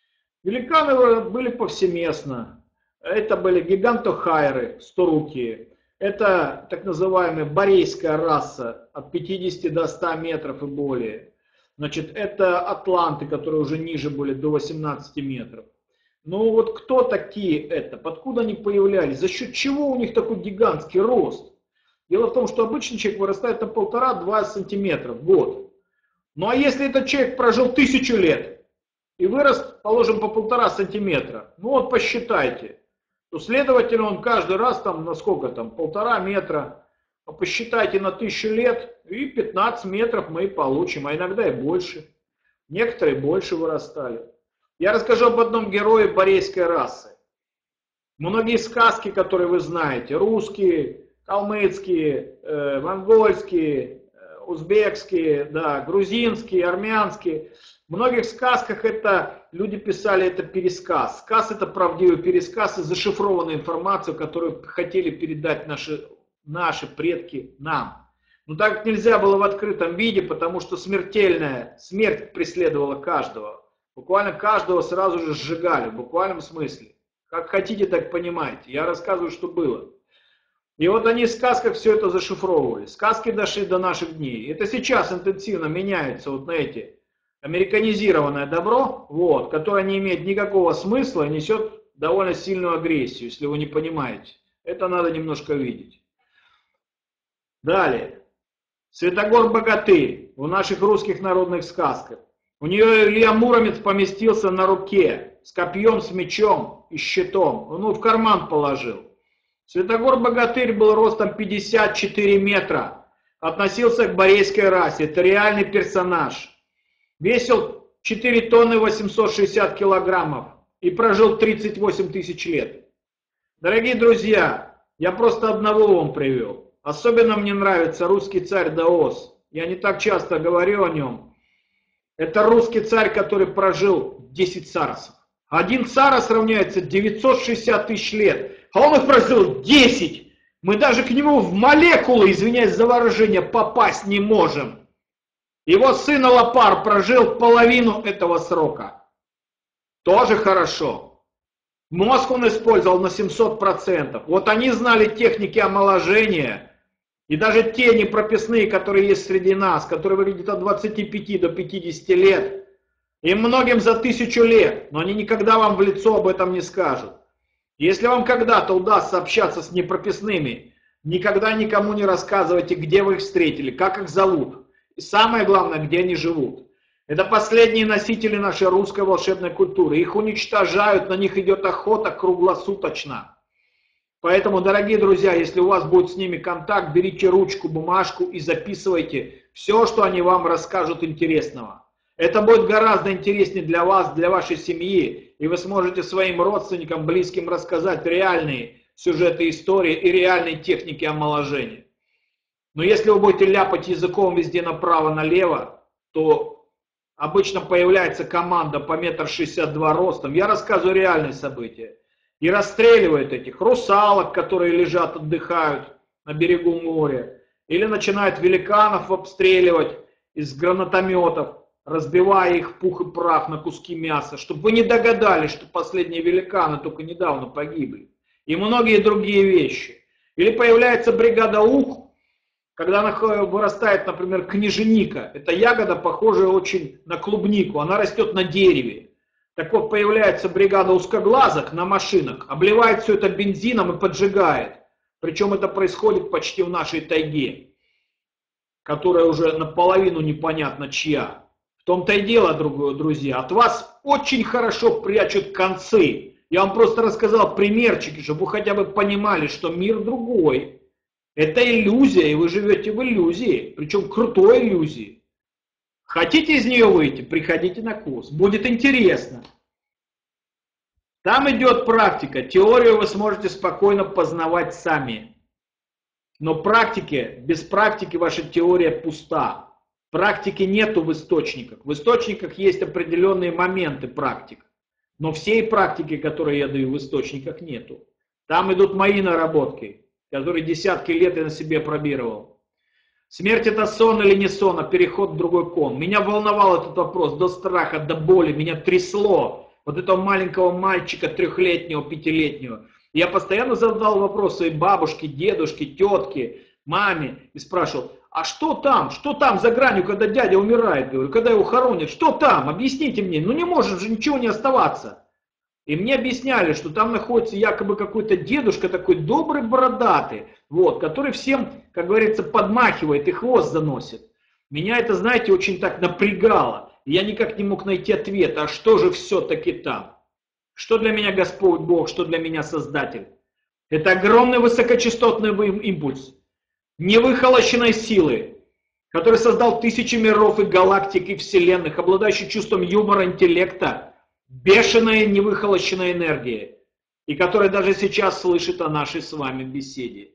B: Великаны были повсеместно. Это были гигантохайры, сторукие. Это так называемая борейская раса от пятидесяти до ста метров и более. Значит, это атланты, которые уже ниже были, до восемнадцати метров. Ну вот кто такие это? Откуда они появлялись? За счет чего у них такой гигантский рост? Дело в том, что обычный человек вырастает на полтора-два сантиметра в год. Ну а если этот человек прожил тысячу лет и вырос, положим, по полтора сантиметра, ну вот посчитайте, то следовательно он каждый раз там на сколько там, полтора метра, посчитайте на тысячу лет, и пятнадцать метров мы и получим, а иногда и больше. Некоторые больше вырастали. Я расскажу об одном герое борейской расы. Многие сказки, которые вы знаете, русские, калмыцкие, э, монгольские, э, узбекские, да, грузинские, армянские. В многих сказках это люди писали это пересказ. Сказ это правдивый пересказ и зашифрованная информация, которую хотели передать наши, наши предки нам. Но так как нельзя было в открытом виде, потому что смертельная смерть преследовала каждого. Буквально каждого сразу же сжигали, в буквальном смысле. Как хотите, так понимаете. Я рассказываю, что было. И вот они в сказках все это зашифровывали. Сказки дошли до наших дней. Это сейчас интенсивно меняется вот на эти американизированное добро, вот, которое не имеет никакого смысла и несет довольно сильную агрессию, если вы не понимаете. Это надо немножко видеть. Далее. Святогор-богатырь в наших русских народных сказках. У нее Илья Муромец поместился на руке с копьем, с мечом и щитом. Он его в карман положил. Святогор-богатырь был ростом пятьдесят четыре метра. Относился к борейской расе. Это реальный персонаж. Весил четыре тонны восемьсот шестьдесят килограммов и прожил тридцать восемь тысяч лет. Дорогие друзья, я просто одного вам привел. Особенно мне нравится русский царь Даос. Я не так часто говорю о нем. Это русский царь, который прожил десять царств. Один царь равняется девятьсот шестьдесят тысяч лет, а он их прожил десять. Мы даже к нему в молекулы, извиняюсь за выражение, попасть не можем. Его сын Алапар прожил половину этого срока. Тоже хорошо. Мозг он использовал на семьсот процентов. Вот они знали техники омоложения. И даже те непрописные, которые есть среди нас, которые выглядят от двадцати пяти до пятидесяти лет, им многим за тысячу лет, но они никогда вам в лицо об этом не скажут. Если вам когда-то удастся общаться с непрописными, никогда никому не рассказывайте, где вы их встретили, как их зовут. И самое главное, где они живут. Это последние носители нашей русской волшебной культуры. Их уничтожают, на них идет охота круглосуточно. Поэтому, дорогие друзья, если у вас будет с ними контакт, берите ручку, бумажку и записывайте все, что они вам расскажут интересного. Это будет гораздо интереснее для вас, для вашей семьи, и вы сможете своим родственникам, близким рассказать реальные сюжеты истории и реальные техники омоложения. Но если вы будете ляпать языком везде направо-налево, то обычно появляется команда по метр шестьдесят два ростом. Я рассказываю реальные события. И расстреливают этих русалок, которые лежат, отдыхают на берегу моря. Или начинают великанов обстреливать из гранатометов, разбивая их в пух и прах на куски мяса, чтобы вы не догадались, что последние великаны только недавно погибли. И многие другие вещи. Или появляется бригада ух, когда она вырастает, например, княженика. Это ягода, похожая очень на клубнику, она растет на дереве. Так вот, появляется бригада узкоглазок на машинах, обливает все это бензином и поджигает. Причем это происходит почти в нашей тайге, которая уже наполовину непонятно чья. В том-то и дело, друзья, от вас очень хорошо прячут концы. Я вам просто рассказал примерчики, чтобы вы хотя бы понимали, что мир другой. Это иллюзия, и вы живете в иллюзии, причем крутой иллюзии. Хотите из нее выйти? Приходите на курс. Будет интересно. Там идет практика. Теорию вы сможете спокойно познавать сами. Но практики, без практики ваша теория пуста. Практики нету в источниках. В источниках есть определенные моменты практик. Но всей практики, которые я даю в источниках, нету. Там идут мои наработки, которые десятки лет я на себе пробировал. Смерть это сон или не сон, а переход в другой кон. Меня волновал этот вопрос до страха, до боли, меня трясло. Вот этого маленького мальчика, трехлетнего, пятилетнего. Я постоянно задавал вопросы и бабушке, дедушке, тетке, маме. И спрашивал, а что там? Что там за гранью, когда дядя умирает? Говорю, когда его хоронят? Что там? Объясните мне. Ну не может же ничего не оставаться. И мне объясняли, что там находится якобы какой-то дедушка такой добрый, бородатый, вот, который всем, как говорится, подмахивает и хвост заносит. Меня это, знаете, очень так напрягало. Я никак не мог найти ответ, а что же все-таки там? Что для меня Господь Бог, что для меня Создатель? Это огромный высокочастотный импульс, невыхолощенной силы, который создал тысячи миров и галактик и вселенных, обладающий чувством юмора, интеллекта, бешеная невыхолощенная энергия, и которая даже сейчас слышит о нашей с вами беседе.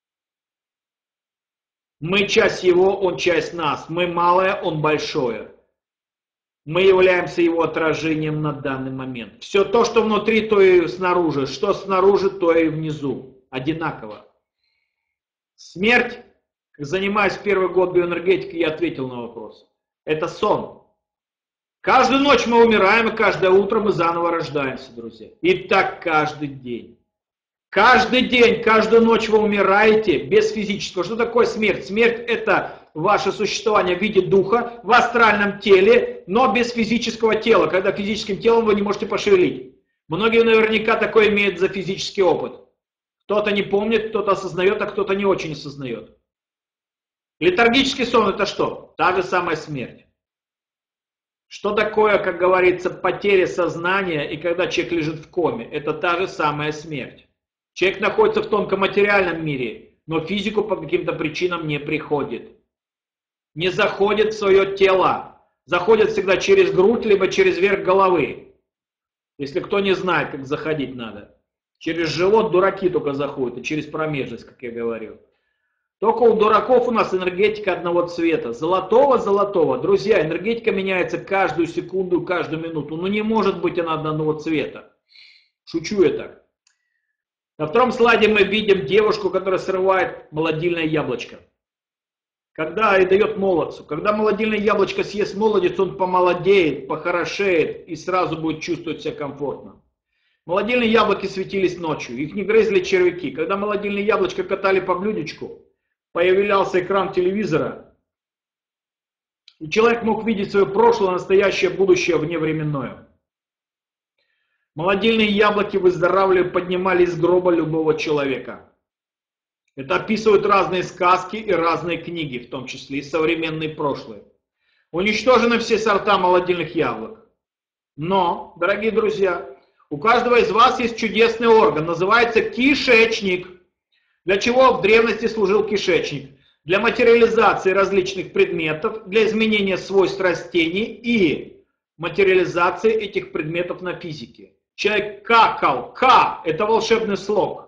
B: Мы часть его, он часть нас. Мы малое, он большое. Мы являемся его отражением на данный момент. Все то, что внутри, то и снаружи. Что снаружи, то и внизу. Одинаково. Смерть, занимаясь первый год биоэнергетикой, я ответил на вопрос. Это сон. Каждую ночь мы умираем, и каждое утро мы заново рождаемся, друзья. И так каждый день. Каждый день, каждую ночь вы умираете без физического. Что такое смерть? Смерть – это ваше существование в виде духа, в астральном теле, но без физического тела, когда физическим телом вы не можете пошевелить. Многие наверняка такое имеют за физический опыт. Кто-то не помнит, кто-то осознает, а кто-то не очень осознает. Летаргический сон – это что? Та же самая смерть. Что такое, как говорится, потеря сознания, и когда человек лежит в коме? Это та же самая смерть. Человек находится в тонкоматериальном мире, но в физику по каким-то причинам не приходит. Не заходит в свое тело. Заходит всегда через грудь, либо через верх головы. Если кто не знает, как заходить надо. Через живот дураки только заходят, и через промежность, как я говорил. Только у дураков у нас энергетика одного цвета. Золотого-золотого. Друзья, энергетика меняется каждую секунду, каждую минуту. Но не может быть она одного цвета. Шучу я так. На втором слайде мы видим девушку, которая срывает молодильное яблочко. Когда и дает молодцу. Когда молодильное яблочко съест молодец, он помолодеет, похорошеет и сразу будет чувствовать себя комфортно. Молодильные яблоки светились ночью, их не грызли червяки. Когда молодильное яблочко катали по блюдечку, появлялся экран телевизора, и человек мог видеть свое прошлое, настоящее, будущее, вневременное. Молодильные яблоки выздоравливали, поднимали из гроба любого человека. Это описывают разные сказки и разные книги, в том числе и современные прошлые. Уничтожены все сорта молодильных яблок. Но, дорогие друзья, у каждого из вас есть чудесный орган, называется кишечник. Для чего в древности служил кишечник? Для материализации различных предметов, для изменения свойств растений и материализации этих предметов на физике. Человек какал, К – это волшебный слог.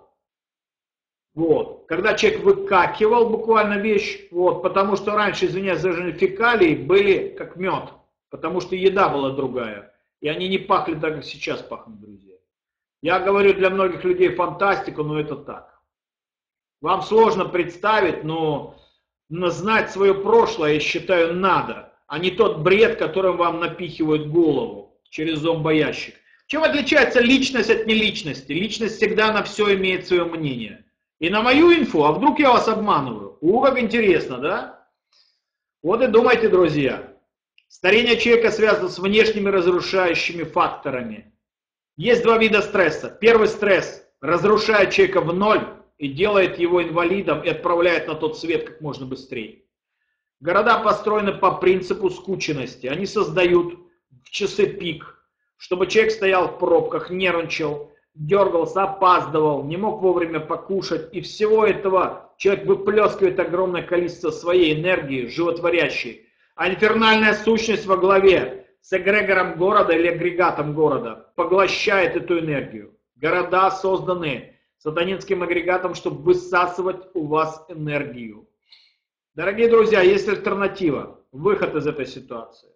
B: Вот. Когда человек выкакивал буквально вещь, вот, потому что раньше, извиняюсь, даже фекалии были как мед, потому что еда была другая. И они не пахли так, как сейчас пахнут, друзья. Я говорю для многих людей фантастику, но это так. Вам сложно представить, но, но знать свое прошлое, я считаю, надо, а не тот бред, которым вам напихивают голову через зомбоящик. Чем отличается личность от неличности? Личность всегда на все имеет свое мнение. И на мою инфу, а вдруг я вас обманываю? О, как интересно, да? Вот и думайте, друзья. Старение человека связано с внешними разрушающими факторами. Есть два вида стресса. Первый стресс разрушает человека в ноль и делает его инвалидом и отправляет на тот свет как можно быстрее. Города построены по принципу скученности. Они создают в часы пик, чтобы человек стоял в пробках, нервничал, дергался, опаздывал, не мог вовремя покушать. И всего этого человек выплескивает огромное количество своей энергии, животворящей. А инфернальная сущность во главе с эгрегором города или агрегатом города поглощает эту энергию. Города созданы сатанинским агрегатом, чтобы высасывать у вас энергию. Дорогие друзья, есть альтернатива, выход из этой ситуации.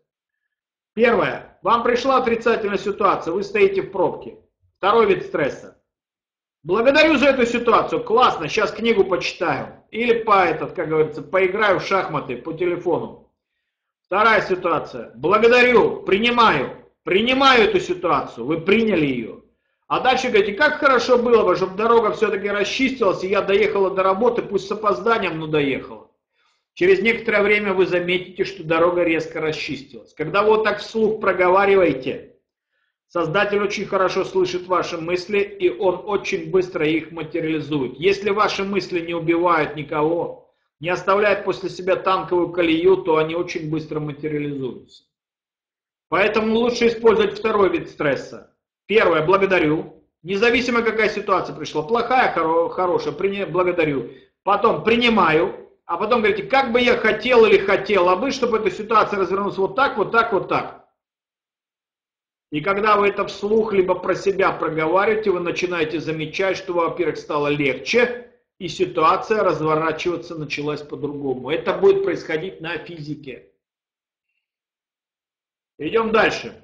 B: Первое. Вам пришла отрицательная ситуация, вы стоите в пробке. Второй вид стресса. Благодарю за эту ситуацию, классно, сейчас книгу почитаю. Или по этот, как говорится, поиграю в шахматы по телефону. Вторая ситуация. Благодарю, принимаю. Принимаю эту ситуацию, вы приняли ее. А дальше говорите, как хорошо было бы, чтобы дорога все-таки расчистилась, и я доехала до работы, пусть с опозданием, но доехала. Через некоторое время вы заметите, что дорога резко расчистилась. Когда вы вот так вслух проговариваете, Создатель очень хорошо слышит ваши мысли, и он очень быстро их материализует. Если ваши мысли не убивают никого, не оставляют после себя танковую колею, то они очень быстро материализуются. Поэтому лучше использовать второй вид стресса. Первое, благодарю. Независимо какая ситуация пришла, плохая, хоро хорошая, благодарю. Потом принимаю, а потом говорите, как бы я хотел или хотела бы, чтобы эта ситуация развернулась вот так, вот так, вот так. И когда вы это вслух, либо про себя проговариваете, вы начинаете замечать, что, во-первых, стало легче, и ситуация разворачиваться началась по-другому. Это будет происходить на физике. Идем дальше.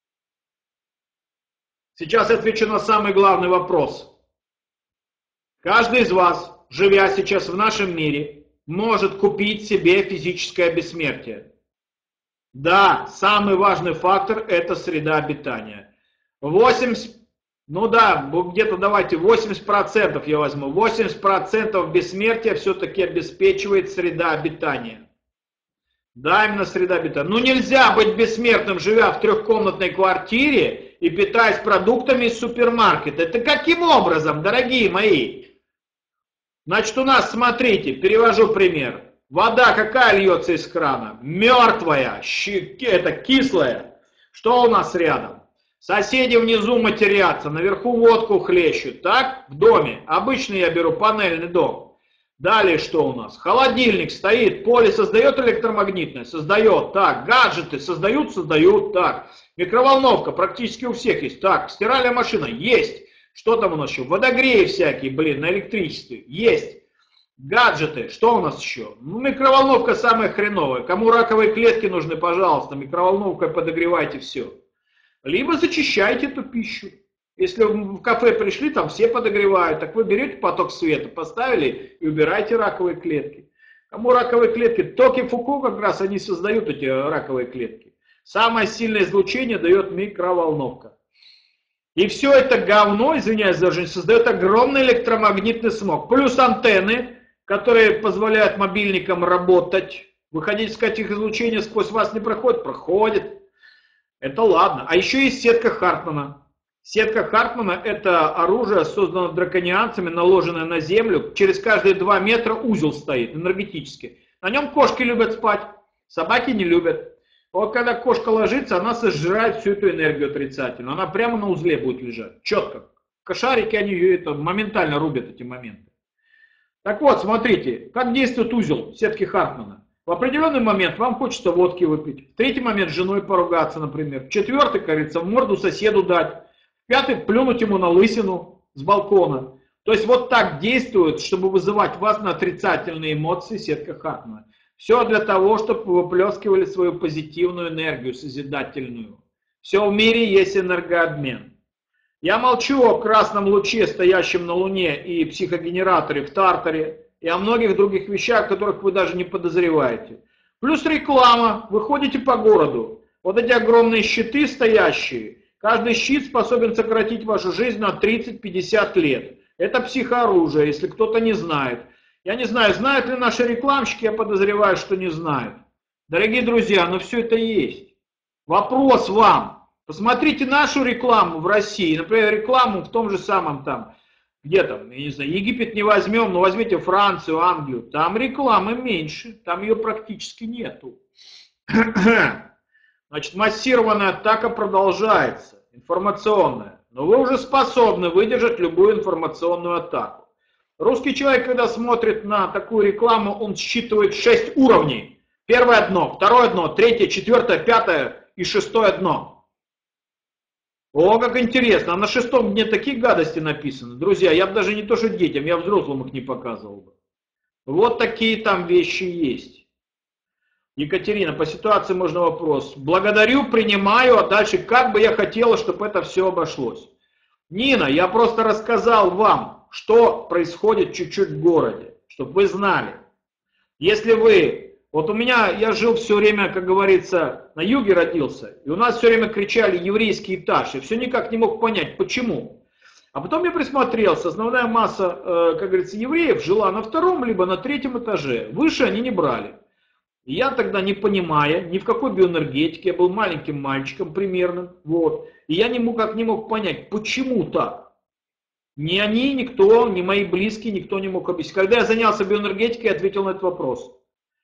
B: Сейчас я отвечу на самый главный вопрос. Каждый из вас, живя сейчас в нашем мире, может купить себе физическое бессмертие. Да, самый важный фактор – это среда обитания. восемьдесят, ну да, где-то давайте восемьдесят процентов я возьму. восемьдесят процентов бессмертия все-таки обеспечивает среда обитания. Да, именно среда обитания. Ну нельзя быть бессмертным, живя в трехкомнатной квартире и питаясь продуктами из супермаркета. Это каким образом, дорогие мои? Значит, у нас, смотрите, перевожу пример. Вода какая льется из крана? Мертвая, это кислая. Что у нас рядом? Соседи внизу матерятся, наверху водку хлещут. Так? В доме. Обычно я беру панельный дом. Далее что у нас? Холодильник стоит, поле создает электромагнитное? Создает. Так. Гаджеты создают? Создают. Так. Микроволновка практически у всех есть. Так. Стиральная машина? Есть. Что там у нас еще? Водогреи всякие, блин, на электричестве? Есть. Гаджеты, что у нас еще? Ну, микроволновка самая хреновая. Кому раковые клетки нужны, пожалуйста, микроволновкой подогревайте все. Либо зачищайте эту пищу. Если в кафе пришли, там все подогревают, так вы берете поток света, поставили и убираете раковые клетки. Кому раковые клетки? Токи Фуко как раз они создают эти раковые клетки. Самое сильное излучение дает микроволновка. И все это говно, извиняюсь за выражение, создает огромный электромагнитный смог. Плюс антенны, которые позволяют мобильникам работать. Вы хотите сказать, их излучение сквозь вас не проходит? Проходит. Это ладно. А еще есть сетка Хартмана. Сетка Хартмана – это оружие, созданное драконианцами, наложенное на землю. Через каждые два метра узел стоит, энергетически. На нем кошки любят спать, собаки не любят. Вот когда кошка ложится, она сожрает всю эту энергию отрицательную. Она прямо на узле будет лежать, четко. Кошарики, они это моментально рубят эти моменты. Так вот, смотрите, как действует узел сетки Хартмана. В определенный момент вам хочется водки выпить. В третий момент с женой поругаться, например. В четвертый, как говорится, в морду соседу дать. Пятый, плюнуть ему на лысину с балкона. То есть вот так действует, чтобы вызывать в вас на отрицательные эмоции сетка Хартмана. Все для того, чтобы вы выплескивали свою позитивную энергию, созидательную. Все в мире есть энергообмен. Я молчу о красном луче, стоящем на Луне, и психогенераторе в Тартаре, и о многих других вещах, которых вы даже не подозреваете. Плюс реклама. Вы ходите по городу. Вот эти огромные щиты стоящие. Каждый щит способен сократить вашу жизнь на тридцать-пятьдесят лет. Это психооружие, если кто-то не знает. Я не знаю, знают ли наши рекламщики, я подозреваю, что не знают. Дорогие друзья, но все это есть. Вопрос вам. Посмотрите нашу рекламу в России. Например, рекламу в том же самом там, где там, я не знаю, Египет не возьмем, но возьмите Францию, Англию. Там рекламы меньше, там ее практически нету. Значит, массированная атака продолжается, информационная. Но вы уже способны выдержать любую информационную атаку. Русский человек, когда смотрит на такую рекламу, он считывает шесть уровней. Первое дно, второе дно, третье, четвертое, пятое и шестое дно. О, как интересно, а на шестом дне такие гадости написаны. Друзья, я бы даже не то что детям, я взрослым их не показывал бы. Вот такие там вещи есть. Екатерина, по ситуации можно вопрос. Благодарю, принимаю, а дальше как бы я хотела, чтобы это все обошлось. Нина, я просто рассказал вам, что происходит чуть-чуть в городе, чтобы вы знали. Если вы, вот у меня, я жил все время, как говорится, на юге родился, и у нас все время кричали еврейский этаж, я все никак не мог понять, почему. А потом я присмотрелся, основная масса, как говорится, евреев жила на втором, либо на третьем этаже, выше они не брали. И я тогда, не понимая, ни в какой биоэнергетике, я был маленьким мальчиком примерно, вот, и я никак не мог понять, почему так. Ни они, никто, ни мои близкие, никто не мог объяснить. Когда я занялся биоэнергетикой, я ответил на этот вопрос.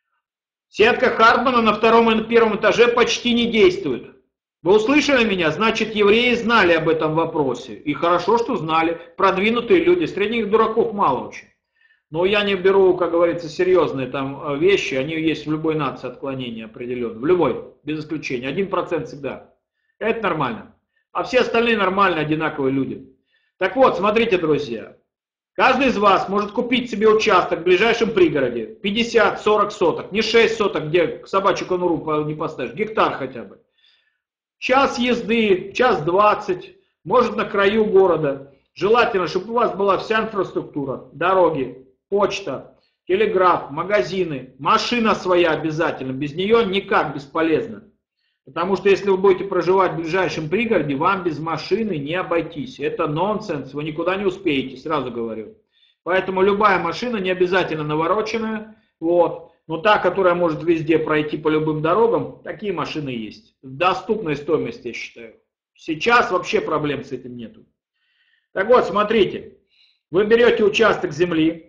B: Сетка Хартмана на втором и на первом этаже почти не действует. Вы услышали меня? Значит, евреи знали об этом вопросе. И хорошо, что знали. Продвинутые люди, средних дураков мало очень. Но я не беру, как говорится, серьезные там вещи, они есть в любой нации отклонения определенно, в любой, без исключения, один процент всегда. Это нормально. А все остальные нормальные, одинаковые люди. Так вот, смотрите, друзья, каждый из вас может купить себе участок в ближайшем пригороде, пятьдесят-сорок соток, не шесть соток, где собачью конуру не поставишь, гектар хотя бы. Час езды, час двадцать, может на краю города. Желательно, чтобы у вас была вся инфраструктура, дороги, почта, телеграф, магазины, машина своя обязательно, без нее никак бесполезно. Потому что если вы будете проживать в ближайшем пригороде, вам без машины не обойтись. Это нонсенс, вы никуда не успеете, сразу говорю. Поэтому любая машина, не обязательно навороченная, вот, но та, которая может везде пройти по любым дорогам, такие машины есть. В доступной стоимости, я считаю. Сейчас вообще проблем с этим нету. Так вот, смотрите, вы берете участок земли,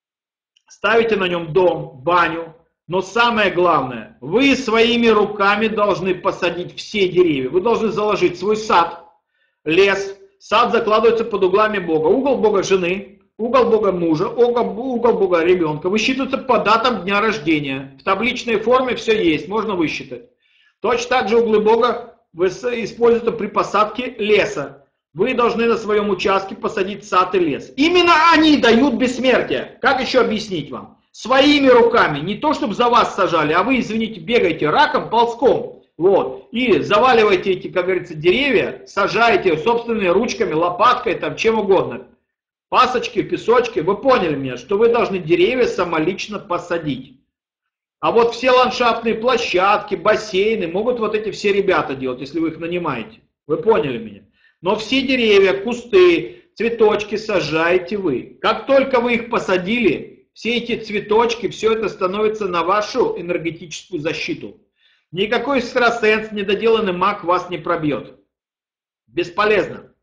B: ставите на нем дом, баню, но самое главное, вы своими руками должны посадить все деревья. Вы должны заложить свой сад, лес. Сад закладывается под углами Бога. Угол Бога жены, угол Бога мужа, угол, угол Бога ребенка. Высчитывается по датам дня рождения. В табличной форме все есть, можно высчитать. Точно так же углы Бога используются при посадке леса. Вы должны на своем участке посадить сад и лес. Именно они дают бессмертие. Как еще объяснить вам? Своими руками. Не то, чтобы за вас сажали, а вы, извините, бегаете раком, ползком. Вот. И заваливаете эти, как говорится, деревья, сажаете собственными ручками, лопаткой, там, чем угодно. Пасочки, песочки. Вы поняли меня, что вы должны деревья самолично посадить. А вот все ландшафтные площадки, бассейны могут вот эти все ребята делать, если вы их нанимаете. Вы поняли меня? Но все деревья, кусты, цветочки сажаете вы. Как только вы их посадили, все эти цветочки, все это становится на вашу энергетическую защиту. Никакой экстрасенс, недоделанный маг вас не пробьет. Бесполезно.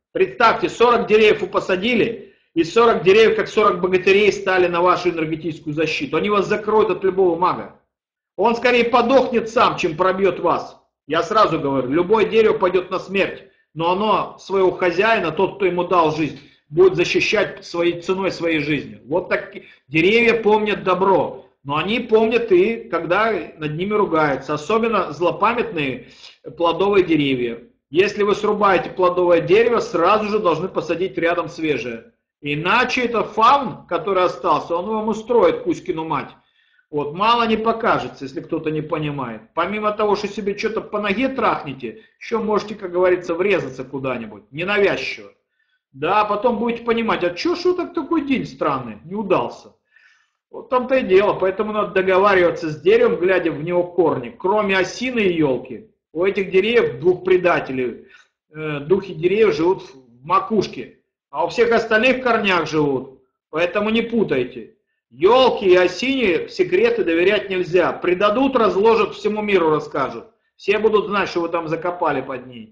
B: Представьте, сорок деревьев вы посадили, и сорок деревьев, как сорок богатырей, стали на вашу энергетическую защиту. Они вас закроют от любого мага. Он скорее подохнет сам, чем пробьет вас. Я сразу говорю, любое дерево пойдет на смерть, но оно своего хозяина, тот, кто ему дал жизнь, будет защищать своей ценой своей жизни. Вот так деревья помнят добро, но они помнят и когда над ними ругаются, особенно злопамятные плодовые деревья. Если вы срубаете плодовое дерево, сразу же должны посадить рядом свежее. Иначе это фаун, который остался, он вам устроит Кузькину мать. Вот, мало не покажется, если кто-то не понимает. Помимо того, что себе что-то по ноге трахнете, еще можете, как говорится, врезаться куда-нибудь, ненавязчиво. Да, потом будете понимать, а что, что так такой день странный, не удался. Вот там-то и дело, поэтому надо договариваться с деревом, глядя в него корни. Кроме осины и елки, у этих деревьев, двух предателей, э, духи деревьев живут в макушке, а у всех остальных в корнях живут, поэтому не путайте. Елки и осине секреты доверять нельзя. Предадут, разложат, всему миру расскажут. Все будут знать, что вы там закопали под ней.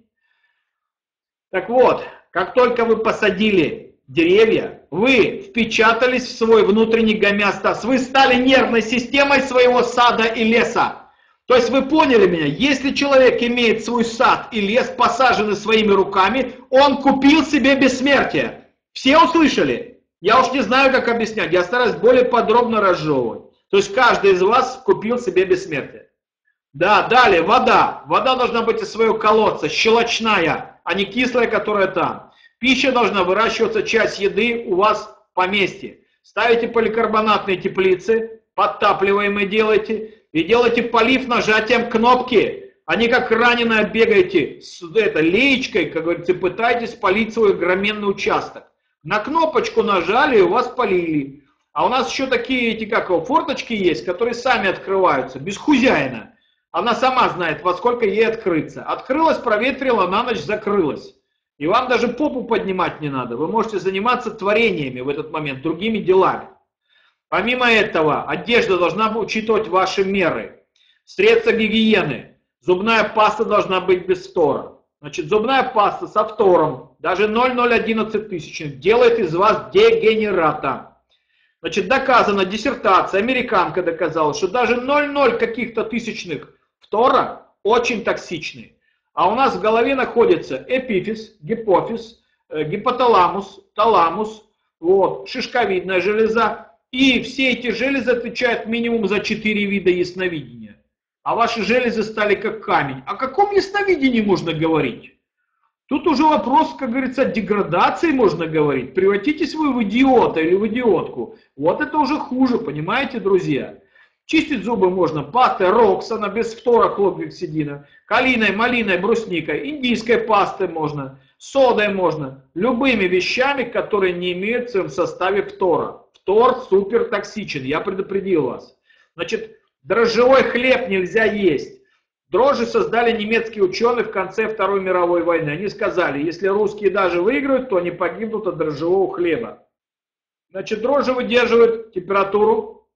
B: Так вот, как только вы посадили деревья, вы впечатались в свой внутренний гомеостаз. Вы стали нервной системой своего сада и леса. То есть вы поняли меня, если человек имеет свой сад и лес, посаженный своими руками, он купил себе бессмертие. Все услышали? Я уж не знаю, как объяснять, я стараюсь более подробно разжевывать. То есть каждый из вас купил себе бессмертие. Да, далее, вода. Вода должна быть из своего колодца, щелочная, а не кислая, которая там. Пища должна выращиваться, часть еды у вас в поместье. Ставите поликарбонатные теплицы, подтапливаемые делайте, и делайте полив нажатием кнопки. А не как раненые бегаете с это, леечкой, как говорится, пытаетесь полить свой огроменный участок. На кнопочку нажали и у вас полили. А у нас еще такие эти как его, форточки есть, которые сами открываются, без хозяина. Она сама знает, во сколько ей открыться. Открылась, проветрила, на ночь закрылась. И вам даже попу поднимать не надо. Вы можете заниматься творениями в этот момент, другими делами. Помимо этого, одежда должна учитывать ваши меры. Средства гигиены. Зубная паста должна быть без фтора. Значит, зубная паста со фтором, даже ноль целых ноль одиннадцать тысячных, делает из вас дегенерата. Значит, доказано, диссертация, американка доказала, что даже ноль целых ноль каких-то тысячных фтора очень токсичный. А у нас в голове находится эпифиз, гипофиз, гипоталамус, таламус, вот, шишковидная железа. И все эти железы отвечают минимум за четыре вида ясновидения. А ваши железы стали как камень. О каком ясновидении можно говорить? Тут уже вопрос, как говорится, деградации можно говорить. Превратитесь вы в идиота или в идиотку. Вот это уже хуже, понимаете, друзья? Чистить зубы можно пастой Роксана, без фтора хлоргексидина, калиной, малиной, брусникой, индийской пастой можно, содой можно. Любыми вещами, которые не имеют в своем составе фтора. Фтор супер токсичен, я предупредил вас. Значит, дрожжевой хлеб нельзя есть. Дрожжи создали немецкие ученые в конце Второй мировой войны. Они сказали, если русские даже выиграют, то они погибнут от дрожжевого хлеба. Значит, дрожжи выдерживают температуру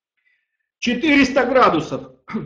B: четыреста градусов.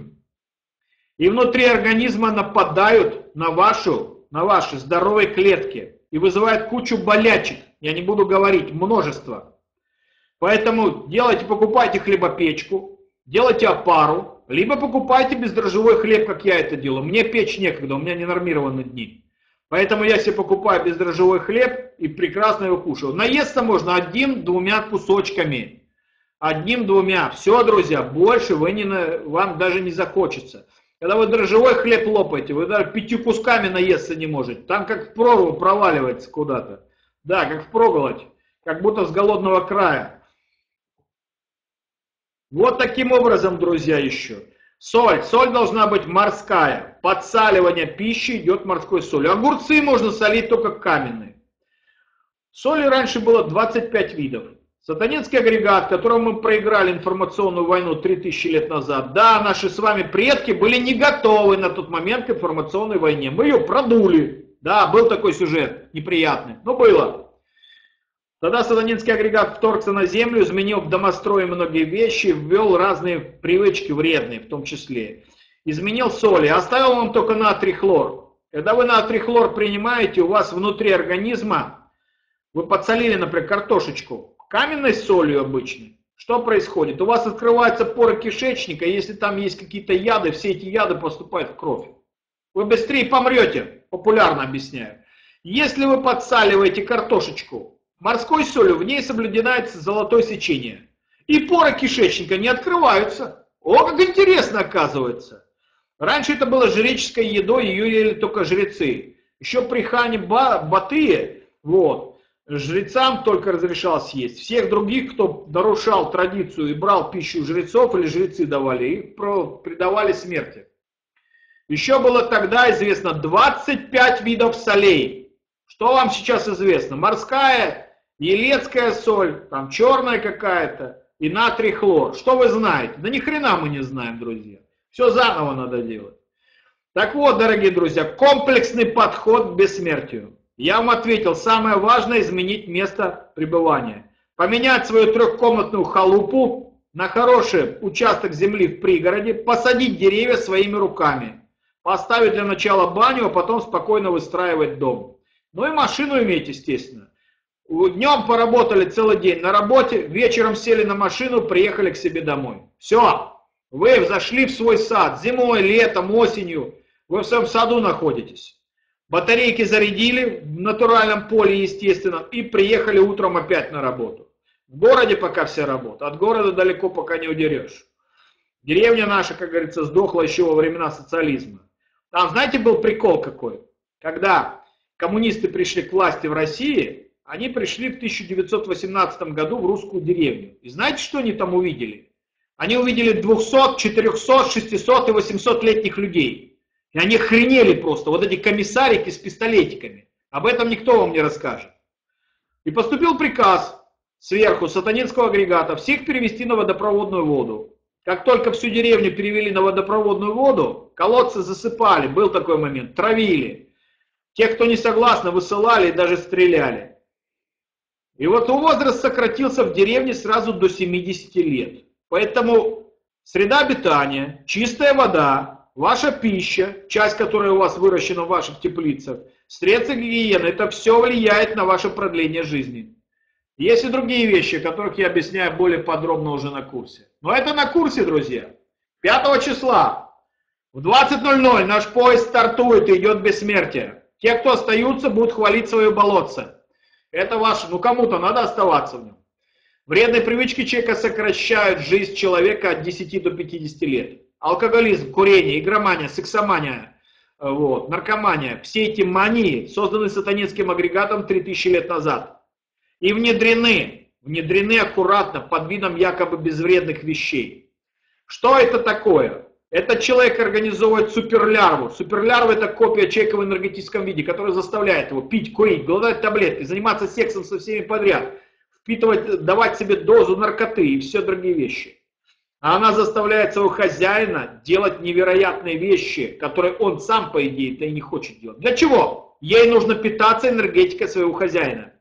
B: И внутри организма нападают на, вашу, на ваши здоровые клетки. И вызывают кучу болячек. Я не буду говорить, множество. Поэтому делайте, покупайте хлебопечку. Делайте опару, либо покупайте бездрожжевой хлеб, как я это делаю. Мне печь некогда, у меня ненормированные дни. Поэтому я себе покупаю бездрожжевой хлеб и прекрасно его кушаю. Наесться можно одним-двумя кусочками. Одним-двумя. Все, друзья, больше вы не на... вам даже не захочется. Когда вы дрожжевой хлеб лопаете, вы даже пятью кусками наесться не можете. Там как в прорву проваливается куда-то. Да, как впроголодь. Как будто с голодного края. Вот таким образом, друзья, еще. Соль. Соль должна быть морская. Подсаливание пищи идет морской солью. Огурцы можно солить только каменные. Соли раньше было двадцать пять видов. Сатанинский агрегат, которым мы проиграли информационную войну три тысячи лет назад. Да, наши с вами предки были не готовы на тот момент к информационной войне. Мы ее продули. Да, был такой сюжет неприятный. Но было. Тогда сатанинский агрегат вторгся на землю, изменил в домострое многие вещи, ввел разные привычки вредные в том числе. Изменил соли, оставил вам только натрий хлор. Когда вы натрий хлор принимаете, у вас внутри организма, вы подсолили, например, картошечку, каменной солью обычной. Что происходит? У вас открываются поры кишечника, и если там есть какие-то яды, все эти яды поступают в кровь. Вы быстрее помрете, популярно объясняю. Если вы подсаливаете картошечку морской солью, в ней соблюдается золотое сечение. И поры кишечника не открываются. О, как интересно оказывается. Раньше это было жреческой едой, ее ели только жрецы. Еще при хане Батыя, вот, жрецам только разрешалось есть. Всех других, кто нарушал традицию и брал пищу жрецов, или жрецы давали, их предавали смерти. Еще было тогда известно двадцать пять видов солей. Что вам сейчас известно? Морская, елецкая соль, там черная какая-то и натрий хлор. Что вы знаете? Да ни хрена мы не знаем, друзья. Все заново надо делать. Так вот, дорогие друзья, комплексный подход к бессмертию. Я вам ответил, самое важное изменить место пребывания. Поменять свою трехкомнатную халупу на хороший участок земли в пригороде, посадить деревья своими руками, поставить для начала баню, а потом спокойно выстраивать дом. Ну и машину иметь, естественно. Днем поработали целый день на работе, вечером сели на машину, приехали к себе домой. Все, вы зашли в свой сад, зимой, летом, осенью, вы в своем саду находитесь. Батарейки зарядили в натуральном поле, естественно, и приехали утром опять на работу. В городе пока вся работа, от города далеко пока не удерешь. Деревня наша, как говорится, сдохла еще во времена социализма. Там, знаете, был прикол какой? Когда коммунисты пришли к власти в России, они пришли в тысяча девятьсот восемнадцатом году в русскую деревню. И знаете, что они там увидели? Они увидели двухсот, четырехсот, шестисот и восьмисотлетних людей. И они охренели просто, вот эти комиссарики с пистолетиками. Об этом никто вам не расскажет. И поступил приказ сверху сатанинского агрегата всех перевести на водопроводную воду. Как только всю деревню перевели на водопроводную воду, колодцы засыпали, был такой момент, травили. Тех, кто не согласны, высылали и даже стреляли. И вот возраст сократился в деревне сразу до семидесяти лет. Поэтому среда обитания, чистая вода, ваша пища, часть которой у вас выращена в ваших теплицах, средства гигиены, это все влияет на ваше продление жизни. Есть и другие вещи, о которых я объясняю более подробно уже на курсе. Но это на курсе, друзья. пятого числа в двадцать ноль ноль наш поезд стартует и идет бессмертие. Те, кто остаются, будут хвалить свое болотце. Это ваше, ну кому-то надо оставаться в нем. Вредные привычки человека сокращают жизнь человека от десяти до пятидесяти лет. Алкоголизм, курение, игромания, сексомания, вот, наркомания. Все эти мании созданы сатанинским агрегатом три тысячи лет назад. И внедрены, внедрены аккуратно под видом якобы безвредных вещей. Что это такое? Этот человек организовывает суперлярву. Суперлярва — это копия человека в энергетическом виде, которая заставляет его пить, курить, глотать таблетки, заниматься сексом со всеми подряд, впитывать, давать себе дозу наркоты и все другие вещи. А она заставляет своего хозяина делать невероятные вещи, которые он сам, по идее-то, и не хочет делать. Для чего? Ей нужно питаться энергетикой своего хозяина.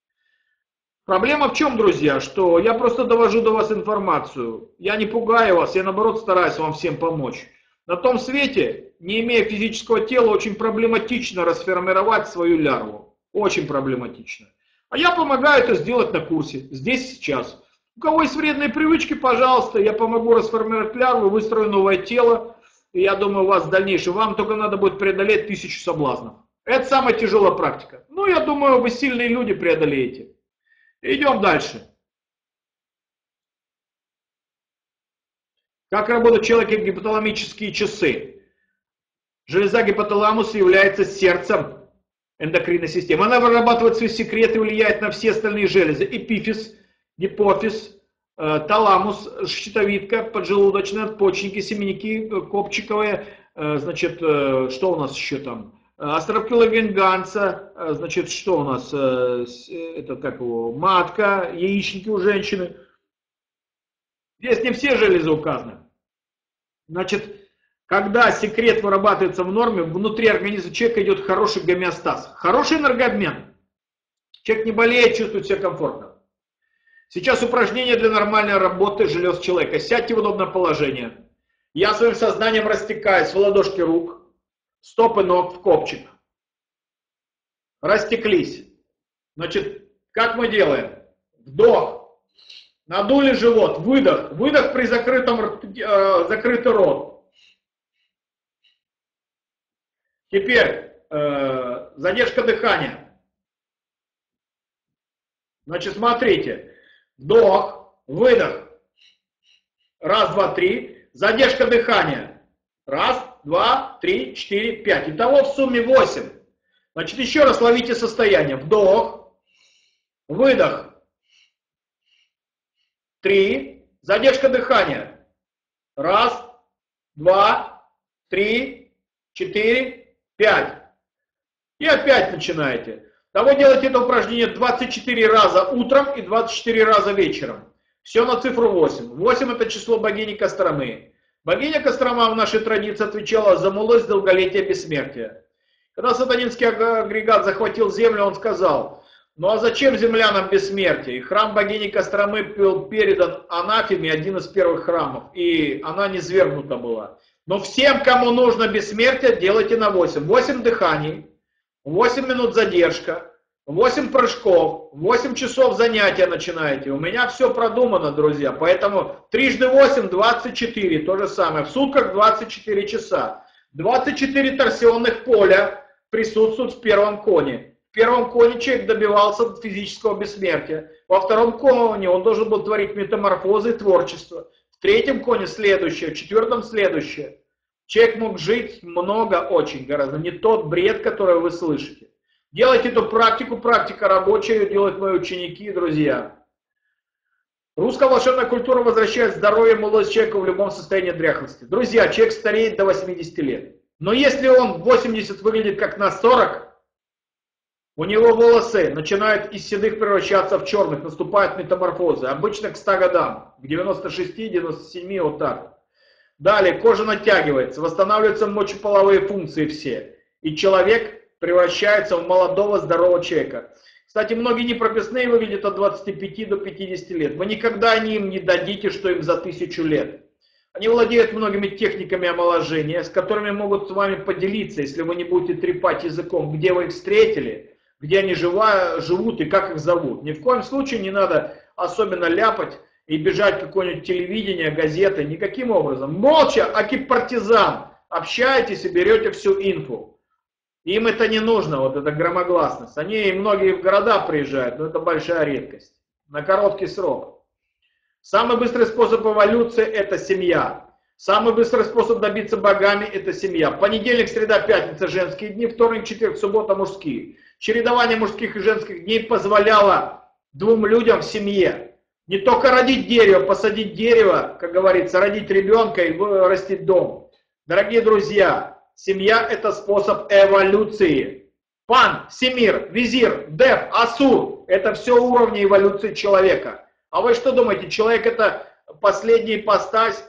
B: Проблема в чем, друзья, что я просто довожу до вас информацию. Я не пугаю вас, я наоборот стараюсь вам всем помочь. На том свете, не имея физического тела, очень проблематично расформировать свою лярву. Очень проблематично. А я помогаю это сделать на курсе, здесь и сейчас. У кого есть вредные привычки, пожалуйста, я помогу расформировать лярву, выстрою новое тело. И я думаю, у вас в дальнейшем, вам только надо будет преодолеть тысячу соблазнов. Это самая тяжелая практика. Ну, я думаю, вы сильные люди преодолеете. Идем дальше. Как работают человека гипоталамические часы? Железа гипоталамуса является сердцем эндокринной системы. Она вырабатывает свои секреты и влияет на все остальные железы. Эпифиз, гипофиз, э, таламус, щитовидка, поджелудочные, надпочечники, семенники, копчиковые. Э, значит, э, что у нас еще там? Островки венганца, значит, что у нас, это как его, матка, яичники у женщины. Здесь не все железы указаны. Значит, когда секрет вырабатывается в норме, внутри организма человека идет хороший гомеостаз, хороший энергообмен. Человек не болеет, чувствует себя комфортно. Сейчас упражнение для нормальной работы желез человека. Сядьте в удобное положение. Я своим сознанием растекаюсь в ладошки рук. стопы ног в копчик. Растеклись. Значит, как мы делаем? Вдох. Надули живот. Выдох. Выдох при закрытом э, закрытый рот. Теперь э, задержка дыхания. Значит, смотрите. Вдох. Выдох. Раз, два, три. Задержка дыхания. Раз, два, три, четыре, пять. Итого в сумме восемь. Значит, еще раз ловите состояние. Вдох. Выдох. Три. Задержка дыхания. Раз, два, три, четыре, пять. И опять начинаете. Того делайте это упражнение двадцать четыре раза утром и двадцать четыре раза вечером. Все на цифру восемь. восемь это число богини Костромы. Богиня Кострома в нашей традиции отвечала за мудрость, долголетие, бессмертие. Когда сатанинский агрегат захватил землю, он сказал: ну а зачем землянам бессмертие? И храм богини Костромы был передан анафеме, один из первых храмов, и она низвергнута была. Но всем, кому нужно бессмертие, делайте на восемь. восемь дыханий, восемь минут задержка, восемь прыжков, восемь часов занятия начинаете. У меня все продумано, друзья, поэтому трижды восемь, двадцать четыре, то же самое. В сутках двадцать четыре часа. двадцать четыре торсионных поля присутствуют в первом коне. В первом коне человек добивался физического бессмертия. Во втором коне он должен был творить метаморфозы и творчество. В третьем коне следующее, в четвертом следующее. Человек мог жить много очень гораздо, не тот бред, который вы слышите. Делайте эту практику, практика рабочая, ее делают мои ученики и друзья. Русская волшебная культура возвращает здоровье и молодость человека в любом состоянии дряхлости. Друзья, человек стареет до восьмидесяти лет. Но если он в восемьдесят выглядит как на сорок, у него волосы начинают из седых превращаться в черных, наступают метаморфозы. Обычно к ста годам, к девяноста шести — девяноста семи, вот так. Далее кожа натягивается, восстанавливаются мочеполовые функции все. И человек превращается в молодого, здорового человека. Кстати, многие непрописные выглядят от двадцати пяти до пятидесяти лет. Вы никогда им не дадите, что им за тысячу лет. Они владеют многими техниками омоложения, с которыми могут с вами поделиться, если вы не будете трепать языком, где вы их встретили, где они жива, живут и как их зовут. Ни в коем случае не надо особенно ляпать и бежать в какое-нибудь телевидение, газеты, никаким образом. Молча, аки партизан, общаетесь и берете всю инфу. Им это не нужно, вот эта громогласность. Они, многие в города приезжают, но это большая редкость. На короткий срок. Самый быстрый способ эволюции – это семья. Самый быстрый способ добиться богами – это семья. Понедельник, среда, пятница – женские дни, вторник, четверг, суббота – мужские. Чередование мужских и женских дней позволяло двум людям в семье не только родить дерево, посадить дерево, как говорится, родить ребенка и вырастить дом. Дорогие друзья, семья – это способ эволюции. Пан, Семир, Визир, Дев, Асур – это все уровни эволюции человека. А вы что думаете, человек это последняя ипостась?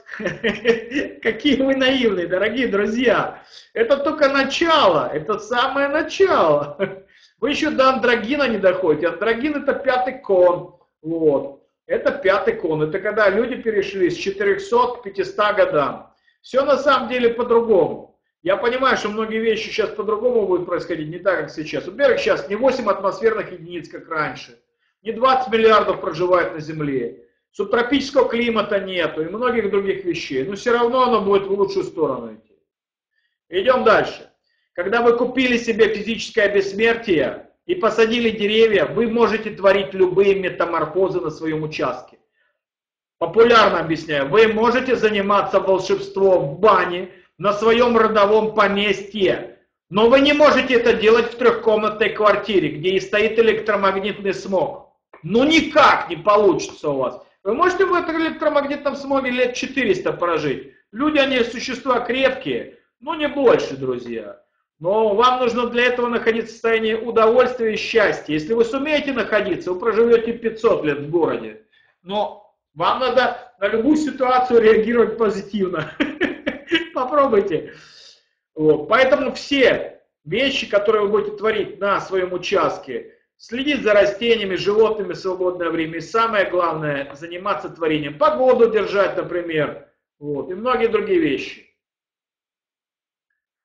B: Какие вы наивные, дорогие друзья. Это только начало, это самое начало. Вы еще до андрогина не доходите. Андрогин это пятый кон. Вот. Это пятый кон. Это когда люди перешли с четырёхсот к пятистам годам. Все на самом деле по-другому. Я понимаю, что многие вещи сейчас по-другому будут происходить, не так, как сейчас. Во-первых, сейчас не восемь атмосферных единиц, как раньше. Не двадцать миллиардов проживает на Земле. Субтропического климата нету и многих других вещей. Но все равно оно будет в лучшую сторону идти. Идем дальше. Когда вы купили себе физическое бессмертие и посадили деревья, вы можете творить любые метаморфозы на своем участке. Популярно объясняю. Вы можете заниматься волшебством в бане на своем родовом поместье. Но вы не можете это делать в трехкомнатной квартире, где и стоит электромагнитный смог. Ну никак не получится у вас. Вы можете в этом электромагнитном смоге лет четыреста прожить. Люди, они существа крепкие, но не больше, друзья. Но вам нужно для этого находиться в состоянии удовольствия и счастья. Если вы сумеете находиться, вы проживете пятьсот лет в городе. Но вам надо на любую ситуацию реагировать позитивно. Попробуйте. Вот. Поэтому все вещи, которые вы будете творить на своем участке, следить за растениями, животными в свободное время. И самое главное, заниматься творением. Погоду держать, например. Вот, и многие другие вещи.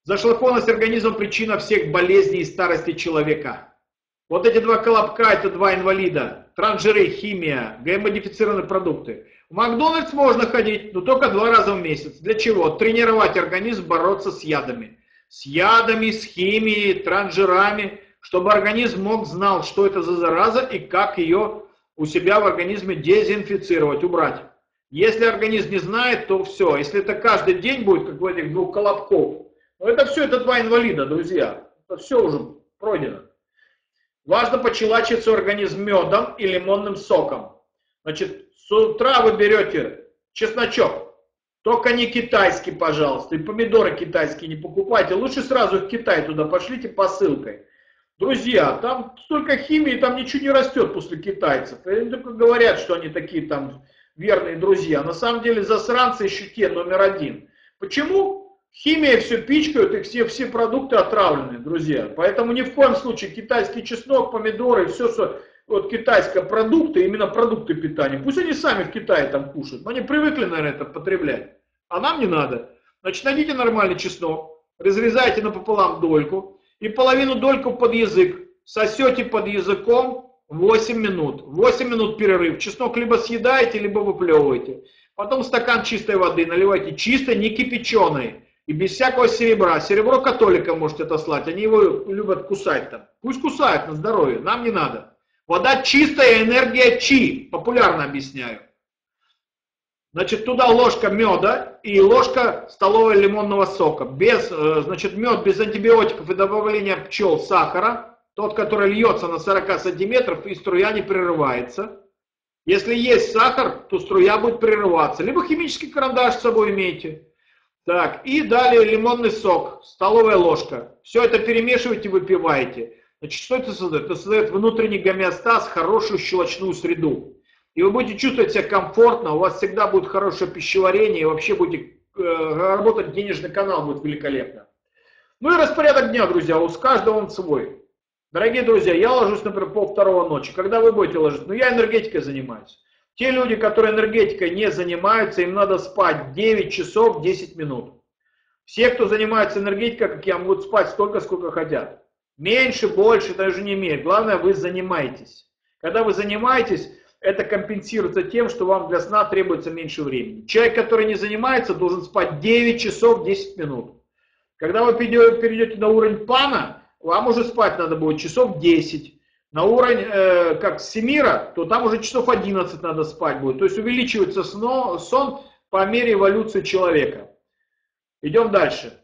B: Зашлакованность организма – причина всех болезней и старости человека. Вот эти два колобка – это два инвалида. Трансжиры, химия, генмодифицированные продукты. В Макдональдс можно ходить, но только два раза в месяц. Для чего? Тренировать организм бороться с ядами. С ядами, с химией, трансжирами, чтобы организм мог знал, что это за зараза и как ее у себя в организме дезинфицировать, убрать. Если организм не знает, то все. Если это каждый день будет, как у этих двух колобков, ну это все, это два инвалида, друзья. Это все уже пройдено. Важно почелачивать свой организм медом и лимонным соком. Значит, с утра вы берете чесночок. Только не китайский, пожалуйста. И помидоры китайские не покупайте. Лучше сразу в Китай туда пошлите посылкой. Друзья, там столько химии, там ничего не растет после китайцев. Они только говорят, что они такие там верные друзья. На самом деле засранцы еще те номер один. Почему? Химия все пичкают, и все, все продукты отравлены, друзья. Поэтому ни в коем случае китайский чеснок, помидоры, все, что вот китайские продукты, именно продукты питания. Пусть они сами в Китае там кушают. Но они привыкли, наверное, это потреблять. А нам не надо. Значит, найдите нормальный чеснок, разрезайте напополам дольку и половину дольку под язык. Сосете под языком восемь минут. восемь минут перерыв. Чеснок либо съедаете, либо выплевываете. Потом стакан чистой воды наливайте, чистой, не кипяченой. И без всякого серебра. Серебро католикам можете отослать. Они его любят кусать там. Пусть кусают на здоровье. Нам не надо. Вода чистая, энергия чи. Популярно объясняю. Значит, туда ложка меда и ложка столовой лимонного сока. Без, значит, мед без антибиотиков и добавления пчел сахара. Тот, который льется на сорок сантиметров и струя не прерывается. Если есть сахар, то струя будет прерываться. Либо химический карандаш с собой имейте. Так, и далее лимонный сок, столовая ложка. Все это перемешиваете, выпиваете. Значит, что это создает? Это создает внутренний гомеостаз, хорошую щелочную среду. И вы будете чувствовать себя комфортно, у вас всегда будет хорошее пищеварение, и вообще будете э, работать, денежный канал будет великолепно. Ну и распорядок дня, друзья, у каждого он свой. Дорогие друзья, я ложусь, например, пол второго ночи. Когда вы будете ложиться? Ну, я энергетикой занимаюсь. Те люди, которые энергетикой не занимаются, им надо спать девять часов десять минут. Все, кто занимается энергетикой, как я, могут спать столько, сколько хотят. Меньше, больше, даже не имеет. Главное, вы занимаетесь. Когда вы занимаетесь, это компенсируется тем, что вам для сна требуется меньше времени. Человек, который не занимается, должен спать девять часов десять минут. Когда вы перейдете на уровень пана, вам уже спать надо будет часов десять. На уровень, э, как Семира, то там уже часов одиннадцать надо спать будет. То есть увеличивается сно, сон по мере эволюции человека. Идем дальше.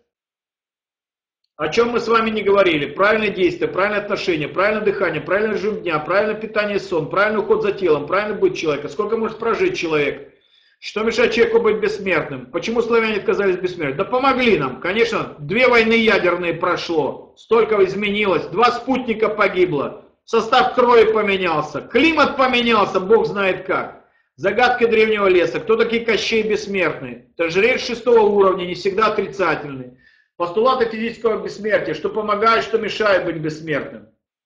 B: О чем мы с вами не говорили. Правильное действие, правильное отношение, правильное дыхание, правильный режим дня, правильное питание и сон, правильный уход за телом, правильно быть человека. Сколько может прожить человек? Что мешает человеку быть бессмертным? Почему славяне отказались бессмертия? Да помогли нам. Конечно, две войны ядерные прошло. Столько изменилось. Два спутника погибло. Состав крови поменялся, климат поменялся, бог знает как. Загадка древнего леса. Кто такие Кощей бессмертные? Транжирель шестого уровня, не всегда отрицательный. Постулаты физического бессмертия, что помогает, что мешает быть бессмертным.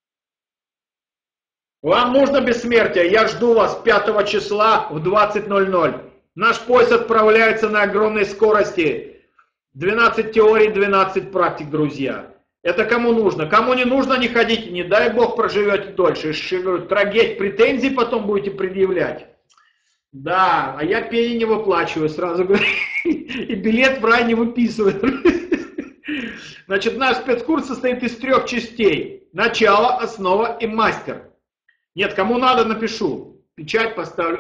B: Вам нужно бессмертие, я жду вас пятого числа в двадцать ноль ноль. Наш поезд отправляется на огромной скорости. двенадцать теорий, двенадцать практик, друзья. Это кому нужно? Кому не нужно, не ходите, не дай бог проживете дольше. И говорю, трагедь, претензии потом будете предъявлять. Да, а я пени не выплачиваю, сразу говорю. И билет в рай не выписываю. Значит, наш спецкурс состоит из трех частей. Начало, основа и мастер. Нет, кому надо, напишу. Печать поставлю.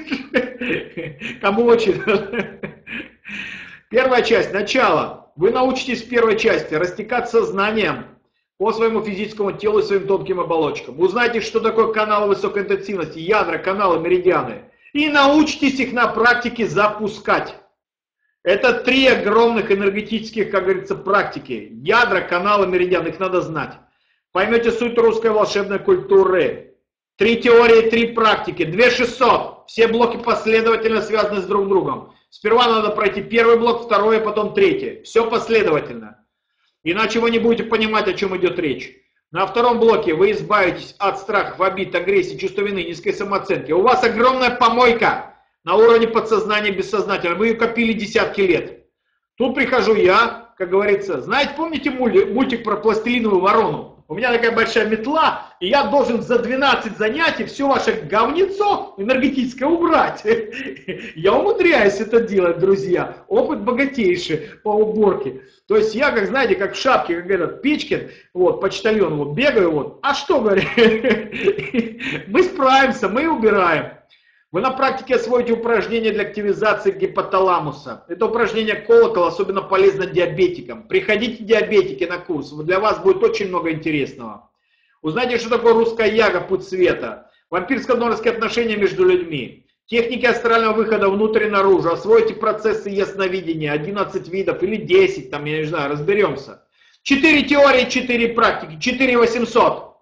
B: Кому очень надо. Первая часть, начало. Вы научитесь в первой части растекаться знанием по своему физическому телу и своим тонким оболочкам. Узнаете, что такое каналы высокой интенсивности, ядра, каналы, меридианы. И научитесь их на практике запускать. Это три огромных энергетических, как говорится, практики. Ядра, каналы, меридианы, их надо знать. Поймете суть русской волшебной культуры. Три теории, три практики. две тысячи шестьсот. Все блоки последовательно связаны с друг другом. Сперва надо пройти первый блок, второй, а потом третий. Все последовательно. Иначе вы не будете понимать, о чем идет речь. На втором блоке вы избавитесь от страхов, обид, агрессии, чувства вины, низкой самооценки. У вас огромная помойка на уровне подсознания, бессознательного. Вы ее копили десятки лет. Тут прихожу я, как говорится, знаете, помните мультик про пластилиновую ворону? У меня такая большая метла, и я должен за двенадцать занятий все ваше говнецо энергетическое убрать. Я умудряюсь это делать, друзья. Опыт богатейший по уборке. То есть я, как знаете, как в шапке, как этот Печкин, вот, почтальон, вот, бегаю, вот. А что, говорю, мы справимся, мы убираем. Вы на практике освоите упражнение для активизации гипоталамуса. Это упражнение колокол особенно полезно диабетикам. Приходите, диабетики, на курс. Для вас будет очень много интересного. Узнайте, что такое русская яга, путь света. Вампирско-донорские отношения между людьми. Техники астрального выхода внутрь и наружу. Освойте процессы ясновидения. одиннадцать видов или десять, там, я не знаю, разберемся. четыре теории, четыре практики. четыре восемьсот.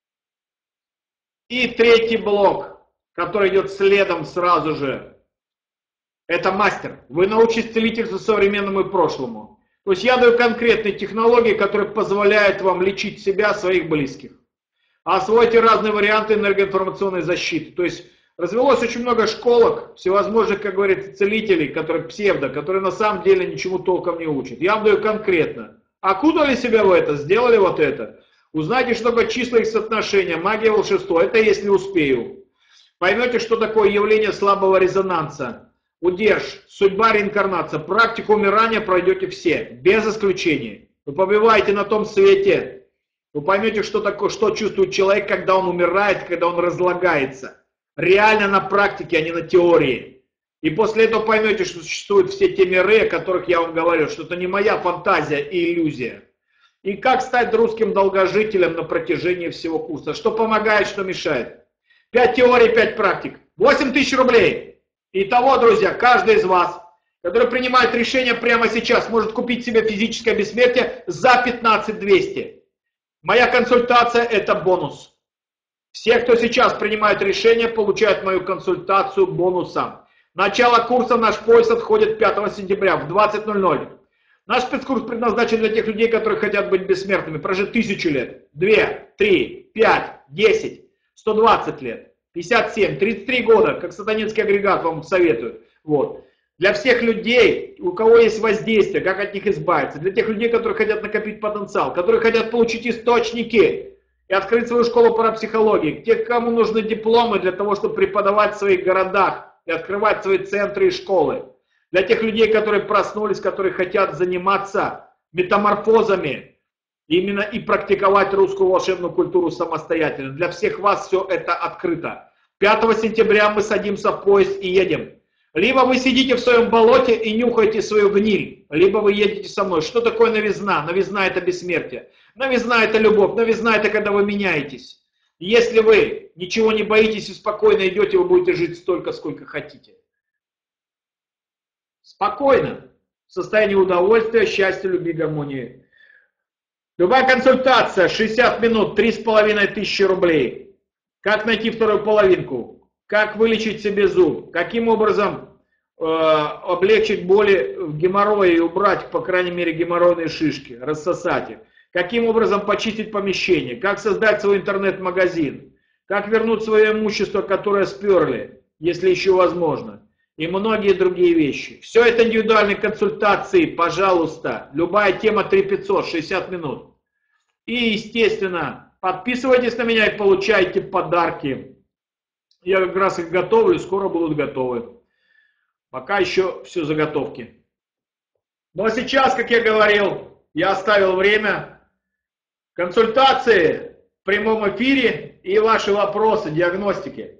B: И третий блок, который идет следом сразу же. Это мастер. Вы научитесь целительству современному и прошлому. То есть я даю конкретные технологии, которые позволяют вам лечить себя, своих близких. Освойте разные варианты энергоинформационной защиты. То есть развелось очень много школок, всевозможных, как говорится, целителей, которые псевдо, которые на самом деле ничему толком не учат. Я вам даю конкретно. Окутали себя в это, сделали вот это. Узнайте, что такое числа и соотношения, магия, волшебство. Это если успею. Поймете, что такое явление слабого резонанса. Удерж, судьба, реинкарнация. Практику умирания пройдете все, без исключения. Вы побываете на том свете. Вы поймете, что такое, что чувствует человек, когда он умирает, когда он разлагается. Реально на практике, а не на теории. И после этого поймете, что существуют все те миры, о которых я вам говорю, что это не моя фантазия и иллюзия. И как стать русским долгожителем на протяжении всего курса. Что помогает, что мешает. пять теорий, пять практик. восемь тысяч рублей. Итого, друзья, каждый из вас, который принимает решение прямо сейчас, может купить себе физическое бессмертие за пятнадцать двести. Моя консультация – это бонус. Все, кто сейчас принимает решение, получают мою консультацию бонусом. Начало курса в наш пояс отходит пятого сентября в двадцать ноль ноль. Наш спецкурс предназначен для тех людей, которые хотят быть бессмертными, прожить тысячу лет, две, три, пять, десять. сто двадцать лет, пятьдесят семь, тридцать три года, как сатанинский агрегат вам советую. Вот. Для всех людей, у кого есть воздействие, как от них избавиться. Для тех людей, которые хотят накопить потенциал, которые хотят получить источники и открыть свою школу парапсихологии. Тех, кому нужны дипломы для того, чтобы преподавать в своих городах и открывать свои центры и школы. Для тех людей, которые проснулись, которые хотят заниматься метаморфозами. Именно и практиковать русскую волшебную культуру самостоятельно. Для всех вас все это открыто. пятого сентября мы садимся в поезд и едем. Либо вы сидите в своем болоте и нюхаете свою гниль, либо вы едете со мной. Что такое новизна? Новизна – это бессмертие. Новизна – это любовь. Новизна – это когда вы меняетесь. Если вы ничего не боитесь и спокойно идете, вы будете жить столько, сколько хотите. Спокойно. В состоянии удовольствия, счастья, любви, гармонии. Любая консультация, шестьдесят минут, три с половиной тысячи рублей. Как найти вторую половинку? Как вылечить себе зуб? Каким образом э, облегчить боли в геморрое и убрать, по крайней мере, геморройные шишки, рассосать их? Каким образом почистить помещение? Как создать свой интернет-магазин? Как вернуть свое имущество, которое сперли, если еще возможно? И многие другие вещи. Все это индивидуальные консультации, пожалуйста. Любая тема три пятьсот, шестьдесят минут. И, естественно, подписывайтесь на меня и получайте подарки. Я как раз их готовлю, скоро будут готовы. Пока еще все заготовки. Ну а сейчас, как я говорил, я оставил время. Консультации в прямом эфире и ваши вопросы, диагностики.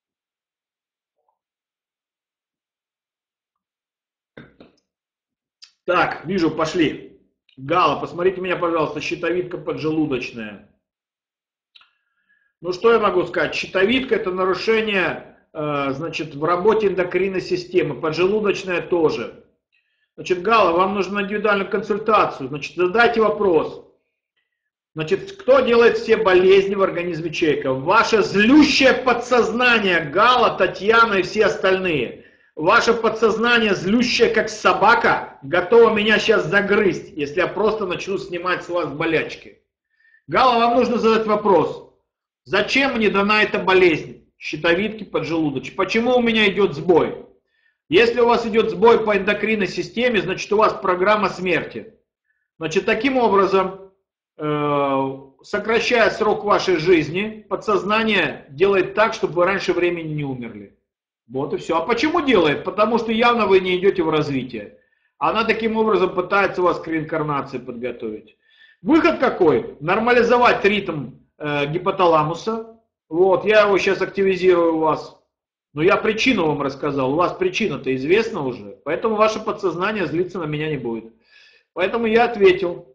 B: Так, вижу, пошли. Гала, посмотрите меня, пожалуйста, щитовидка поджелудочная. Ну, что я могу сказать? Щитовидка – это нарушение, э, значит, в работе эндокринной системы, поджелудочная тоже. Значит, Гала, вам нужна индивидуальную консультацию. Значит, задайте вопрос. Значит, кто делает все болезни в организме человека? Ваше злющее подсознание, Гала, Татьяна и все остальные. Ваше подсознание, злющее как собака, готово меня сейчас загрызть, если я просто начну снимать с вас болячки. Гала, вам нужно задать вопрос. Зачем мне дана эта болезнь? Щитовидки, поджелудочной. Почему у меня идет сбой? Если у вас идет сбой по эндокринной системе, значит у вас программа смерти. Значит, таким образом, э, сокращая срок вашей жизни, подсознание делает так, чтобы вы раньше времени не умерли. Вот и все. А почему делает? Потому что явно вы не идете в развитие. Она таким образом пытается вас к реинкарнации подготовить. Выход какой? Нормализовать ритм э, гипоталамуса. Вот, я его сейчас активизирую у вас. Но я причину вам рассказал. У вас причина-то известна уже. Поэтому ваше подсознание злиться на меня не будет. Поэтому я ответил.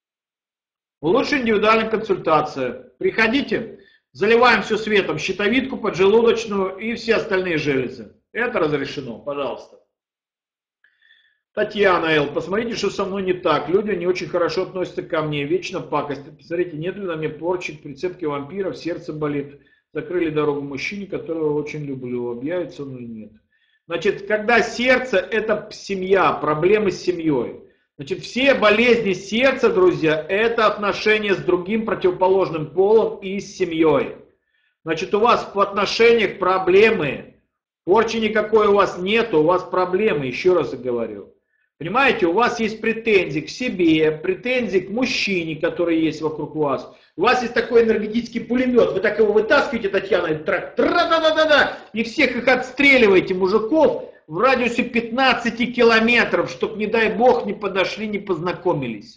B: Лучше индивидуальная консультация. Приходите, заливаем все светом, щитовидку, поджелудочную и все остальные железы. Это разрешено, пожалуйста. Татьяна Л. Посмотрите, что со мной не так. Люди не очень хорошо относятся ко мне. Вечно пакость. Посмотрите, нет ли на мне порчи, прицепки вампиров, сердце болит. Закрыли дорогу мужчине, которого очень люблю. Объявится он или нет. Значит, когда сердце, это семья, проблемы с семьей. Значит, все болезни сердца, друзья, это отношения с другим противоположным полом и с семьей. Значит, у вас в отношениях проблемы. Порчи никакой у вас нет, у вас проблемы, еще раз говорю. Понимаете, у вас есть претензии к себе, претензии к мужчине, который есть вокруг вас. У вас есть такой энергетический пулемет, вы так его вытаскиваете, Татьяна, и трак, тра-да-да-да-да, и всех их отстреливаете, мужиков, в радиусе пятнадцати километров, чтобы, не дай бог, не подошли, не познакомились.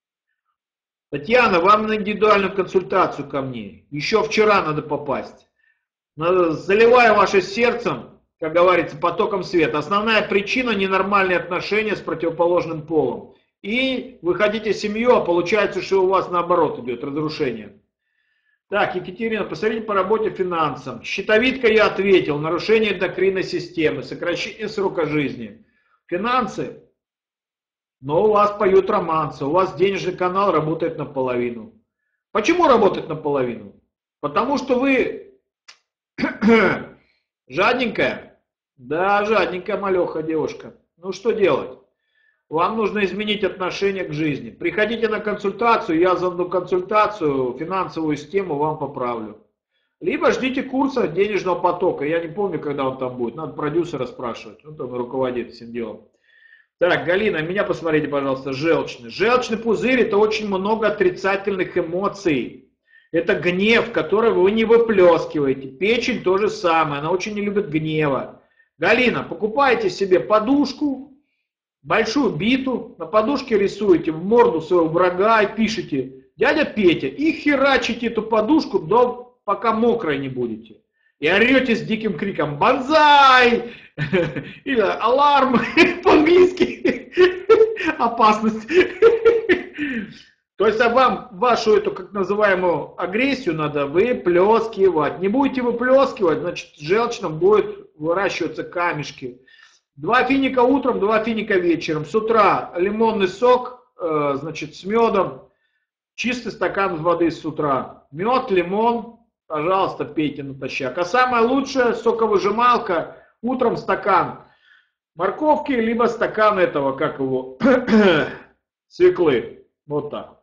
B: Татьяна, вам на индивидуальную консультацию ко мне. Еще вчера надо попасть. Заливаю ваше сердцем, как говорится, потоком света. Основная причина – ненормальные отношения с противоположным полом. И вы хотите семью, а получается, что у вас наоборот идет разрушение. Так, Екатерина, посмотрите по работе финансам. Щитовидка, я ответил. Нарушение эндокринной системы, сокращение срока жизни. Финансы. Но у вас поют романсы. У вас денежный канал работает наполовину. Почему работает наполовину? Потому что вы жадненькая. Да, жадненькая малеха девушка. Ну что делать? Вам нужно изменить отношение к жизни. Приходите на консультацию, я за одну консультацию финансовую систему вам поправлю. Либо ждите курса денежного потока. Я не помню, когда он там будет. Надо продюсера спрашивать. Он там руководит этим делом. Так, Галина, меня посмотрите, пожалуйста, желчный. Желчный пузырь – это очень много отрицательных эмоций. Это гнев, который вы не выплескиваете. Печень то же самое, она очень не любит гнева. Галина, покупайте себе подушку, большую биту, на подушке рисуете в морду своего врага и пишите «Дядя Петя» и херачите эту подушку, до, пока мокрой не будете. И орете с диким криком «Бонзай!» или «Аларм!» по-английски «Опасность!» То есть, а вам вашу эту, как называемую, агрессию надо выплескивать. Не будете выплескивать, значит, в желчном будет выращиваться камешки. Два финика утром, два финика вечером. С утра лимонный сок, э, значит, с медом. Чистый стакан воды с утра. Мед, лимон, пожалуйста, пейте натощак. А самое лучшее, соковыжималка, утром стакан морковки, либо стакан этого, как его, свеклы. Вот так.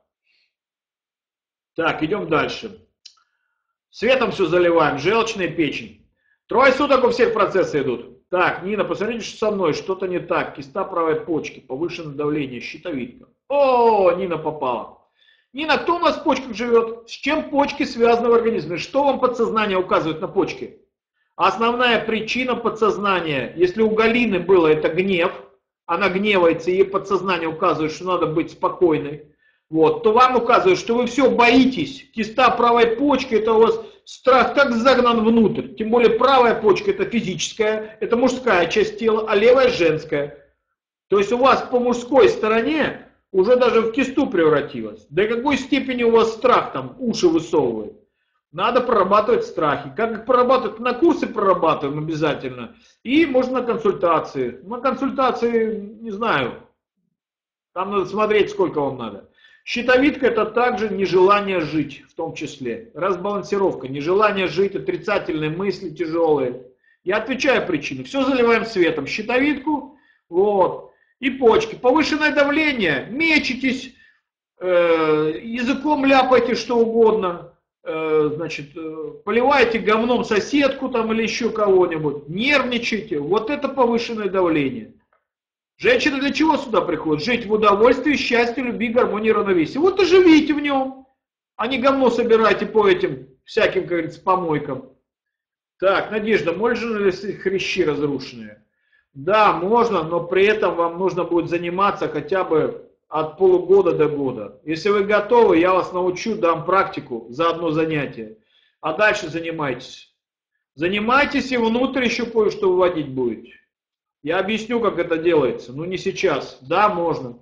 B: Так, идем дальше. Светом все заливаем, желчная печень. Трое суток у всех процессы идут. Так, Нина, посмотрите, что со мной, что-то не так. Киста правой почки, повышенное давление, щитовидка. О, Нина попала. Нина, кто у нас в почках живет? С чем почки связаны в организме? Что вам подсознание указывает на почки? Основная причина подсознания, если у Галины было это гнев, она гневается, и ей подсознание указывает, что надо быть спокойной, вот, то вам указывает, что вы все боитесь. Киста правой почки, это у вас страх так загнан внутрь. Тем более правая почка это физическая, это мужская часть тела, а левая женская. То есть у вас по мужской стороне уже даже в кисту превратилась. До какой степени у вас страх там уши высовывает? Надо прорабатывать страхи. Как их прорабатывать? На курсы прорабатываем обязательно. И можно на консультации. На консультации, не знаю, там надо смотреть, сколько вам надо. Щитовидка это также нежелание жить, в том числе. Разбалансировка, нежелание жить, отрицательные мысли тяжелые. Я отвечаю причины. Все заливаем светом. Щитовидку, вот. И почки. Повышенное давление, мечетесь, э, языком ляпайте что угодно, э, значит, э, поливаете говном соседку там или еще кого-нибудь, нервничаете. Вот это повышенное давление. Женщина для чего сюда приходит? Жить в удовольствии, счастье, любви, гармонии, равновесии. Вот и живите в нем, а не говно собирайте по этим всяким, как говорится, помойкам. Так, Надежда, можно ли хрящи разрушенные? Да, можно, но при этом вам нужно будет заниматься хотя бы от полугода до года. Если вы готовы, я вас научу, дам практику за одно занятие. А дальше занимайтесь. Занимайтесь и внутрь еще кое-что выводить будете. Я объясню, как это делается, но не сейчас. Да, можно.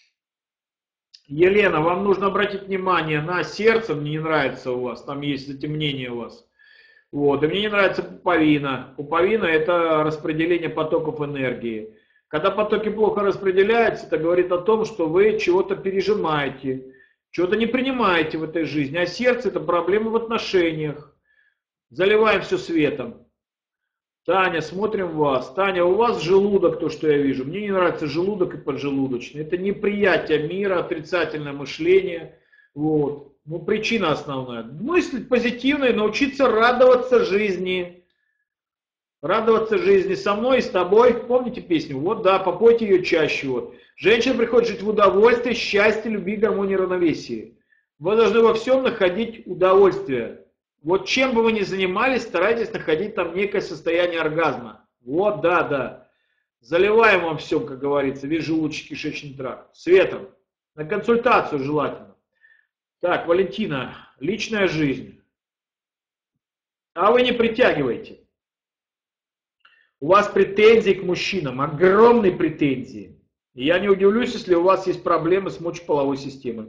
B: Елена, вам нужно обратить внимание на сердце, мне не нравится у вас, там есть затемнение у вас. Вот, и мне не нравится пуповина. Пуповина – это распределение потоков энергии. Когда потоки плохо распределяются, это говорит о том, что вы чего-то пережимаете, чего-то не принимаете в этой жизни. А сердце – это проблемы в отношениях. Заливаем все светом. Таня, смотрим вас. Таня, у вас желудок, то, что я вижу. Мне не нравится желудок и поджелудочный. Это неприятие мира, отрицательное мышление. Вот. Ну, причина основная. Мыслить позитивно и научиться радоваться жизни. Радоваться жизни со мной и с тобой. Помните песню? Вот, да, попойте ее чаще. Вот. Женщина приходит жить в удовольствии, счастье, любви, гармонии, равновесии. Вы должны во всем находить удовольствие. Вот чем бы вы ни занимались, старайтесь находить там некое состояние оргазма. Вот, да, да. Заливаем вам все, как говорится, весь желудочно-кишечный тракт. Светом. На консультацию желательно. Так, Валентина, личная жизнь. А вы не притягиваете. У вас претензии к мужчинам, огромные претензии. И я не удивлюсь, если у вас есть проблемы с мочеполовой системой.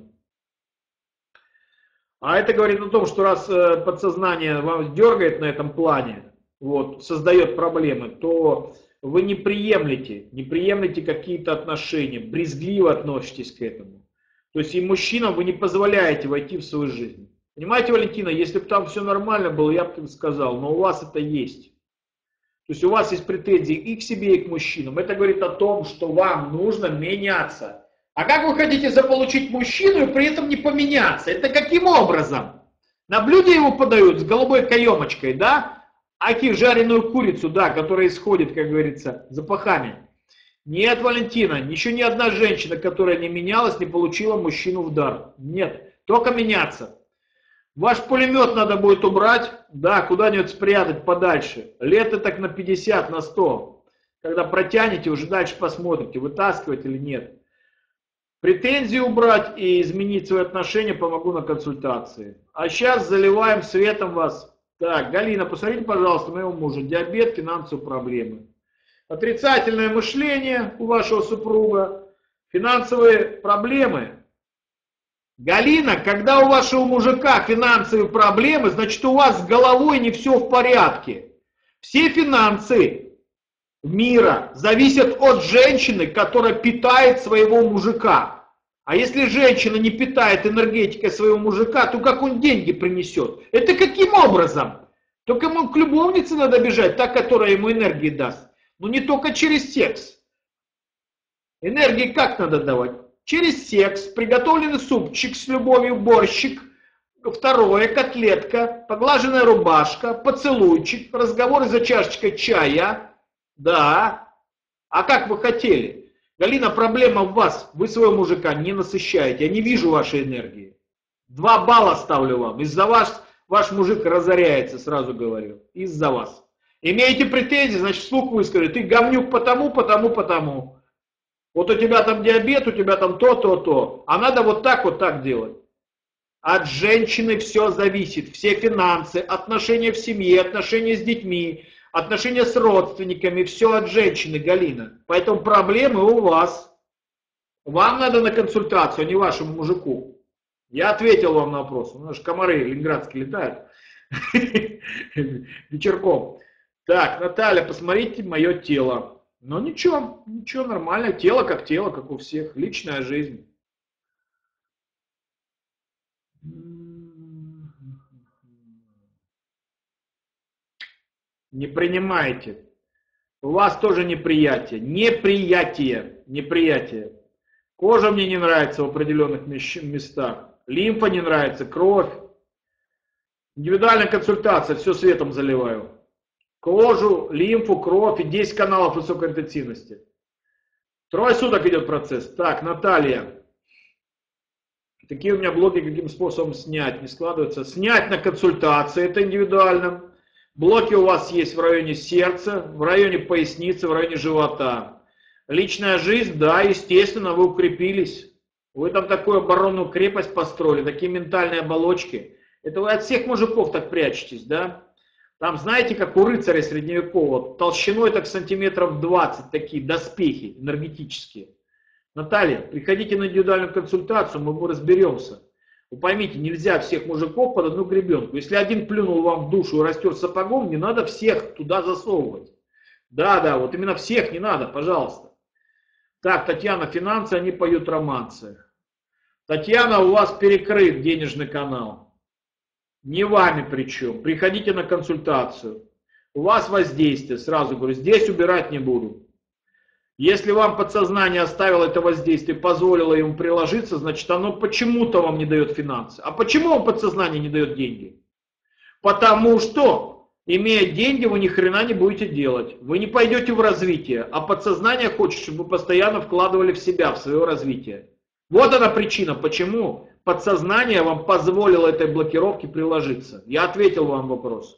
B: А это говорит о том, что раз подсознание вам дергает на этом плане, вот, создает проблемы, то вы не приемлете, не приемлете какие-то отношения, брезгливо относитесь к этому. То есть и мужчинам вы не позволяете войти в свою жизнь. Понимаете, Валентина, если бы там все нормально было, я бы сказал, но у вас это есть. То есть у вас есть претензии и к себе, и к мужчинам. Это говорит о том, что вам нужно меняться. А как вы хотите заполучить мужчину и при этом не поменяться? Это каким образом? На блюде его подают с голубой каемочкой, да? Аки жареную курицу, да, которая исходит, как говорится, запахами. Нет, Валентина, еще ни одна женщина, которая не менялась, не получила мужчину в дар. Нет, только меняться. Ваш пулемет надо будет убрать, да, куда-нибудь спрятать подальше. Лет так на пятьдесят, на сто. Когда протянете, уже дальше посмотрите, вытаскивать или нет. Претензии убрать и изменить свои отношения помогу на консультации. А сейчас заливаем светом вас. Так, Галина, посмотрите, пожалуйста, моего мужа. Диабет, финансовые проблемы. Отрицательное мышление у вашего супруга. Финансовые проблемы. Галина, когда у вашего мужика финансовые проблемы, значит у вас с головой не все в порядке. Все финансы мира зависят от женщины, которая питает своего мужика. А если женщина не питает энергетикой своего мужика, то как он деньги принесет? Это каким образом? Только ему к любовнице надо бежать, та, которая ему энергии даст. Но не только через секс. Энергии как надо давать? Через секс, приготовленный супчик с любовью, борщик, второе, котлетка, поглаженная рубашка, поцелуйчик, разговоры за чашечкой чая. Да. А как вы хотели? Галина, проблема в вас. Вы своего мужика не насыщаете. Я не вижу вашей энергии. Два балла ставлю вам. Из-за вас ваш мужик разоряется, сразу говорю. Из-за вас. Имеете претензии, значит, вслух выскажите. Ты говнюк потому, потому, потому. Вот у тебя там диабет, у тебя там то, то, то. А надо вот так, вот так делать. От женщины все зависит. Все финансы, отношения в семье, отношения с детьми, отношения с родственниками. Все от женщины, Галина. Поэтому проблемы у вас. Вам надо на консультацию, а не вашему мужику. Я ответил вам на вопрос. У нас же комары ленинградские летают. Вечерком. Так, Наталья, посмотрите мое тело. Ну ничего, ничего, нормально. Тело как тело, как у всех. Личная жизнь. Не принимайте. У вас тоже неприятие. Неприятие. Неприятие. Кожа мне не нравится в определенных местах. Лимфа не нравится, кровь. Индивидуальная консультация, все светом заливаю. Кожу, лимфу, кровь и десять каналов высокой интенсивности. Трое суток идет процесс. Так, Наталья. Такие у меня блоки, каким способом снять, не складываются. Снять на консультации, это индивидуально. Блоки у вас есть в районе сердца, в районе поясницы, в районе живота. Личная жизнь, да, естественно, вы укрепились. Вы там такую оборонную крепость построили, такие ментальные оболочки. Это вы от всех мужиков так прячетесь, да? Там, знаете, как у рыцаря средневекового, толщиной так сантиметров двадцать, такие доспехи энергетические. Наталья, приходите на индивидуальную консультацию, мы разберемся. Вы поймите, нельзя всех мужиков под одну гребенку. Если один плюнул вам в душу и растер сапогом, не надо всех туда засовывать. Да, да, вот именно всех не надо, пожалуйста. Так, Татьяна, финансы, они поют романсы. Татьяна, у вас перекрыт денежный канал. Не вами причем. Приходите на консультацию. У вас воздействие, сразу говорю, здесь убирать не буду. Если вам подсознание оставило это воздействие, позволило ему приложиться, значит оно почему-то вам не дает финансы. А почему вам подсознание не дает деньги? Потому что, имея деньги, вы ни хрена не будете делать. Вы не пойдете в развитие, а подсознание хочет, чтобы вы постоянно вкладывали в себя, в свое развитие. Вот она причина, почему подсознание вам позволило этой блокировке приложиться. Я ответил вам вопрос.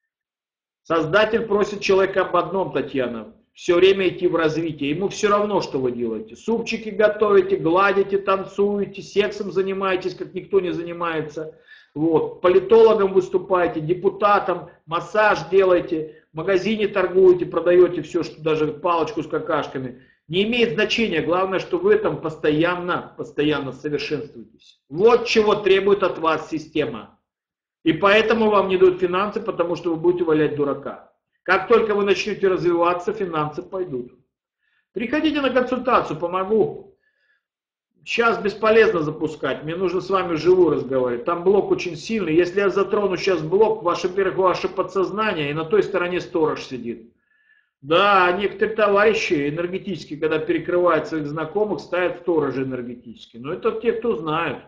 B: Создатель просит человека об одном, Татьяна. Все время идти в развитие. Ему все равно, что вы делаете. Супчики готовите, гладите, танцуете, сексом занимаетесь, как никто не занимается. Вот. Политологом выступаете, депутатом, массаж делаете, в магазине торгуете, продаете все, что даже палочку с какашками. Не имеет значения. Главное, что в этом постоянно, постоянно совершенствуетесь. Вот чего требует от вас система. И поэтому вам не дают финансы, потому что вы будете валять дурака. Как только вы начнете развиваться, финансы пойдут. Приходите на консультацию, помогу. Сейчас бесполезно запускать, мне нужно с вами вживую разговаривать. Там блок очень сильный. Если я затрону сейчас блок, ваше, во-первых, ваше подсознание, и на той стороне сторож сидит. Да, некоторые товарищи энергетически, когда перекрывают своих знакомых, ставят сторожи энергетически. Но это те, кто знают.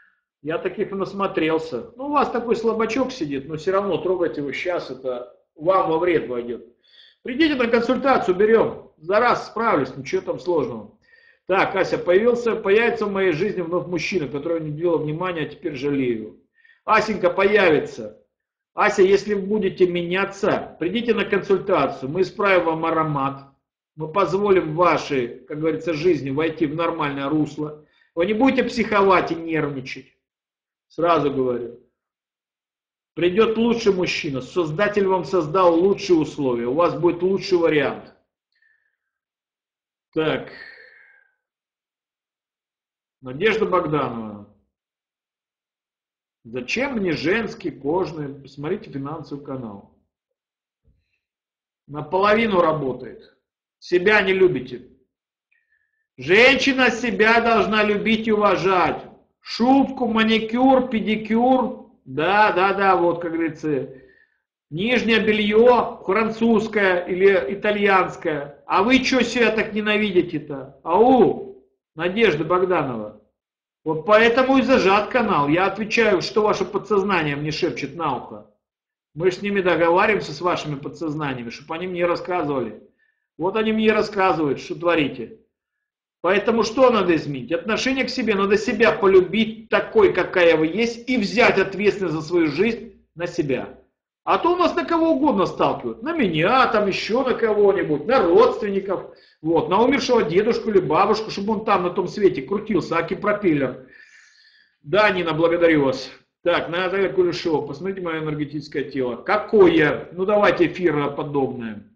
B: Я таких насмотрелся. Ну, у вас такой слабачок сидит, но все равно трогать его сейчас, это вам во вред войдет. Придите на консультацию, берем. За раз справлюсь, ничего там сложного. Так, Ася, появился, появится в моей жизни вновь мужчина, который не уделил внимания, а теперь жалею. Асенька, появится. Ася, если вы будете меняться, придите на консультацию, мы исправим вам аромат, мы позволим вашей, как говорится, жизни войти в нормальное русло. Вы не будете психовать и нервничать. Сразу говорю. Придет лучший мужчина, Создатель вам создал лучшие условия, у вас будет лучший вариант. Так. Надежда Богданова. Зачем мне женский, кожный? Посмотрите финансовый канал. Наполовину работает. Себя не любите. Женщина себя должна любить и уважать. Шубку, маникюр, педикюр. Да, да, да, вот как говорится. Нижнее белье французское или итальянское. А вы что себя так ненавидите-то? Ау, Надежда Богданова. Вот поэтому и зажат канал. Я отвечаю, что ваше подсознание мне шепчет на ухо. Мы же с ними договариваемся, с вашими подсознаниями, чтобы они мне рассказывали. Вот они мне рассказывают, что творите. Поэтому что надо изменить? Отношение к себе. Надо себя полюбить такой, какая вы есть, и взять ответственность за свою жизнь на себя. А то у нас на кого угодно сталкивают. На меня, там еще на кого-нибудь, на родственников. Вот, на умершего дедушку или бабушку, чтобы он там на том свете крутился, аки пропеллер. Да, Нина, благодарю вас. Так, Наталья Кулешова, посмотрите мое энергетическое тело. Какое? Ну давайте эфироподобное.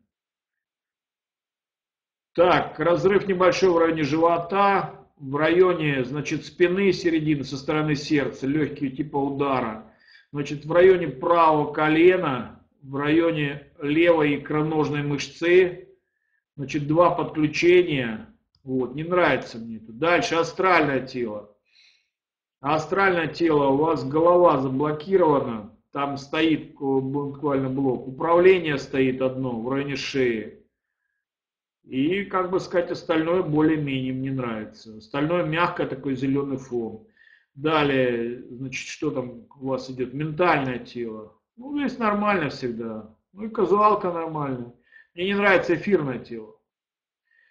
B: Так, разрыв небольшой в районе живота, в районе, значит, спины, середины, со стороны сердца, легкие типа удара. Значит, в районе правого колена, в районе левой икроножной мышцы, значит, два подключения. Вот, не нравится мне это. Дальше астральное тело. Астральное тело, у вас голова заблокирована, там стоит буквально блок. Управление стоит одно в районе шеи. И, как бы сказать, остальное более-менее мне нравится. Остальное мягкое, такой зеленый фон. Далее, значит, что там у вас идет? Ментальное тело. Ну, здесь нормально всегда. Ну и казуалка нормальная. Мне не нравится эфирное тело.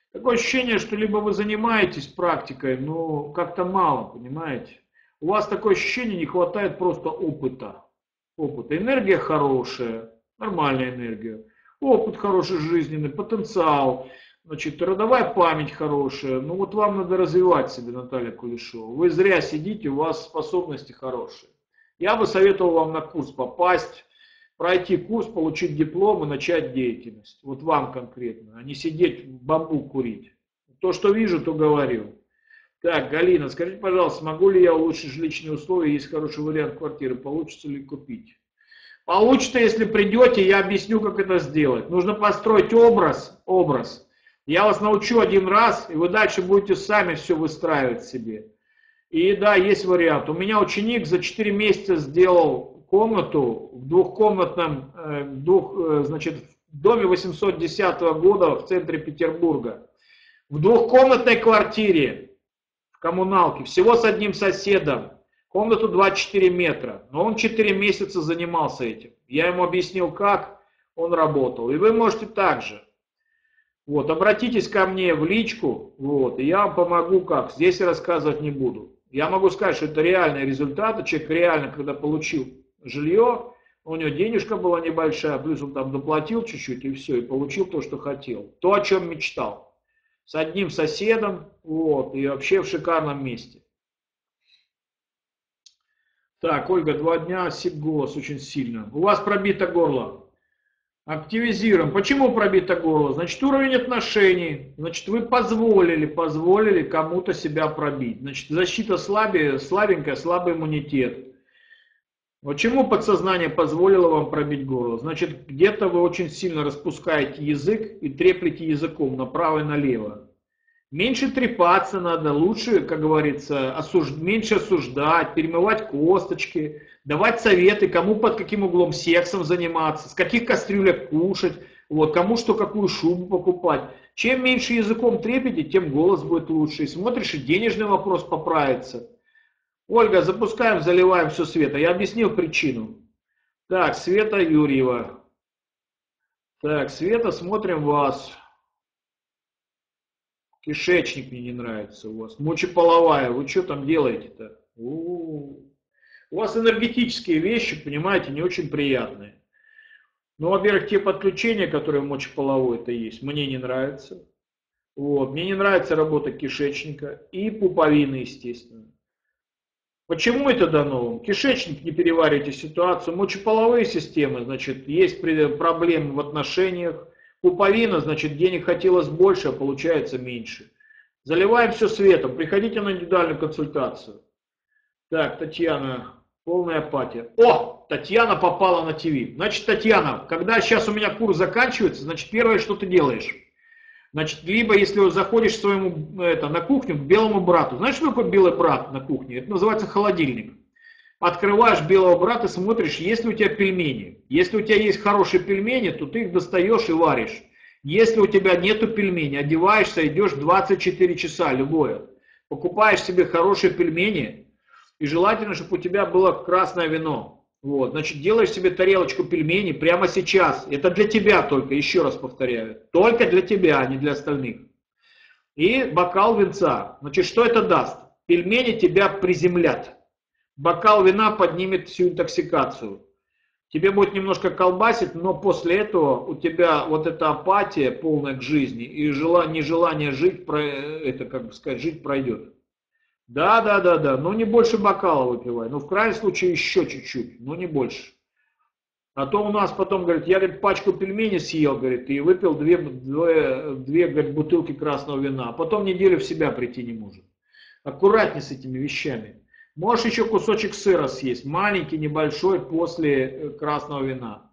B: Такое ощущение, что либо вы занимаетесь практикой, но как-то мало, понимаете? У вас такое ощущение, не хватает просто опыта. Опыт. Энергия хорошая, нормальная энергия. Опыт хороший жизненный, потенциал. Значит, родовая память хорошая. Ну вот вам надо развивать себя, Наталья Кулешова. Вы зря сидите, у вас способности хорошие. Я бы советовал вам на курс попасть, пройти курс, получить диплом и начать деятельность. Вот вам конкретно, а не сидеть бамбук курить. То, что вижу, то говорю. Так, Галина, скажите, пожалуйста, могу ли я улучшить жилищные условия, есть хороший вариант квартиры, получится ли купить? Получится, если придете, я объясню, как это сделать. Нужно построить образ, образ. Я вас научу один раз, и вы дальше будете сами все выстраивать себе. И да, есть вариант. У меня ученик за четыре месяца сделал комнату в двухкомнатном, э, двух, э, значит, в доме восемьсот десятого года в центре Петербурга. В двухкомнатной квартире. Коммуналки, всего с одним соседом, комнату двадцать четыре метра, но он четыре месяца занимался этим. Я ему объяснил, как он работал, и вы можете так же. Вот, обратитесь ко мне в личку, вот, и я вам помогу как, здесь я рассказывать не буду. Я могу сказать, что это реальные результаты, человек реально, когда получил жилье, у него денежка была небольшая, плюс он там доплатил чуть-чуть, и все, и получил то, что хотел, то, о чем мечтал. С одним соседом, вот, и вообще в шикарном месте. Так, Ольга, два дня, сип голос очень сильно. У вас пробито горло. Активизируем. Почему пробито горло? Значит, уровень отношений. Значит, вы позволили, позволили кому-то себя пробить. Значит, защита слабее, слабенькая, слабый иммунитет. Почему подсознание позволило вам пробить горло? Значит, где-то вы очень сильно распускаете язык и треплете языком направо и налево. Меньше трепаться надо, лучше, как говорится, осуж... меньше осуждать, перемывать косточки, давать советы, кому под каким углом сексом заниматься, с каких кастрюлек кушать, вот, кому что, какую шубу покупать. Чем меньше языком трепете, тем голос будет лучше. И смотришь, и денежный вопрос поправится. Ольга, запускаем, заливаем все Света. Я объяснил причину. Так, Света Юрьева. Так, Света, смотрим вас. Кишечник мне не нравится у вас. Мочеполовая. Вы что там делаете-то? У вас энергетические вещи, понимаете, не очень приятные. Ну, во-первых, те подключения, которые в мочеполовой-то есть, мне не нравятся. Вот. Мне не нравится работа кишечника и пуповины, естественно. Почему это дано вам? Кишечник не перевариваете ситуацию, мочеполовые системы, значит, есть проблемы в отношениях, пуповина, значит, денег хотелось больше, а получается меньше. Заливаем все светом, приходите на индивидуальную консультацию. Так, Татьяна, полная апатия. О, Татьяна попала на ТВ. Значит, Татьяна, когда сейчас у меня курс заканчивается, значит, первое, что ты делаешь? Значит, либо если заходишь к своему, это, на кухню, к белому брату. Знаешь, что такое белый брат на кухне? Это называется холодильник. Открываешь белого брата, смотришь, есть ли у тебя пельмени. Если у тебя есть хорошие пельмени, то ты их достаешь и варишь. Если у тебя нету пельменей, одеваешься, идешь двадцать четыре часа, любое. Покупаешь себе хорошие пельмени, и желательно, чтобы у тебя было красное вино. Вот, значит, делаешь себе тарелочку пельменей прямо сейчас. Это для тебя только, еще раз повторяю. Только для тебя, а не для остальных. И бокал винца. Значит, что это даст? Пельмени тебя приземлят. Бокал вина поднимет всю интоксикацию. Тебе будет немножко колбасить, но после этого у тебя вот эта апатия полная к жизни и нежелание жить, это, как бы сказать, жить пройдет. Да, да, да, да, но не больше бокала выпивай. Ну, в крайнем случае, еще чуть-чуть, но не больше. А то у нас потом, говорит, я, говорит, пачку пельменей съел, говорит, и выпил две, две, две говорит, бутылки красного вина. А потом неделю в себя прийти не может. Аккуратней с этими вещами. Можешь еще кусочек сыра съесть, маленький, небольшой, после красного вина.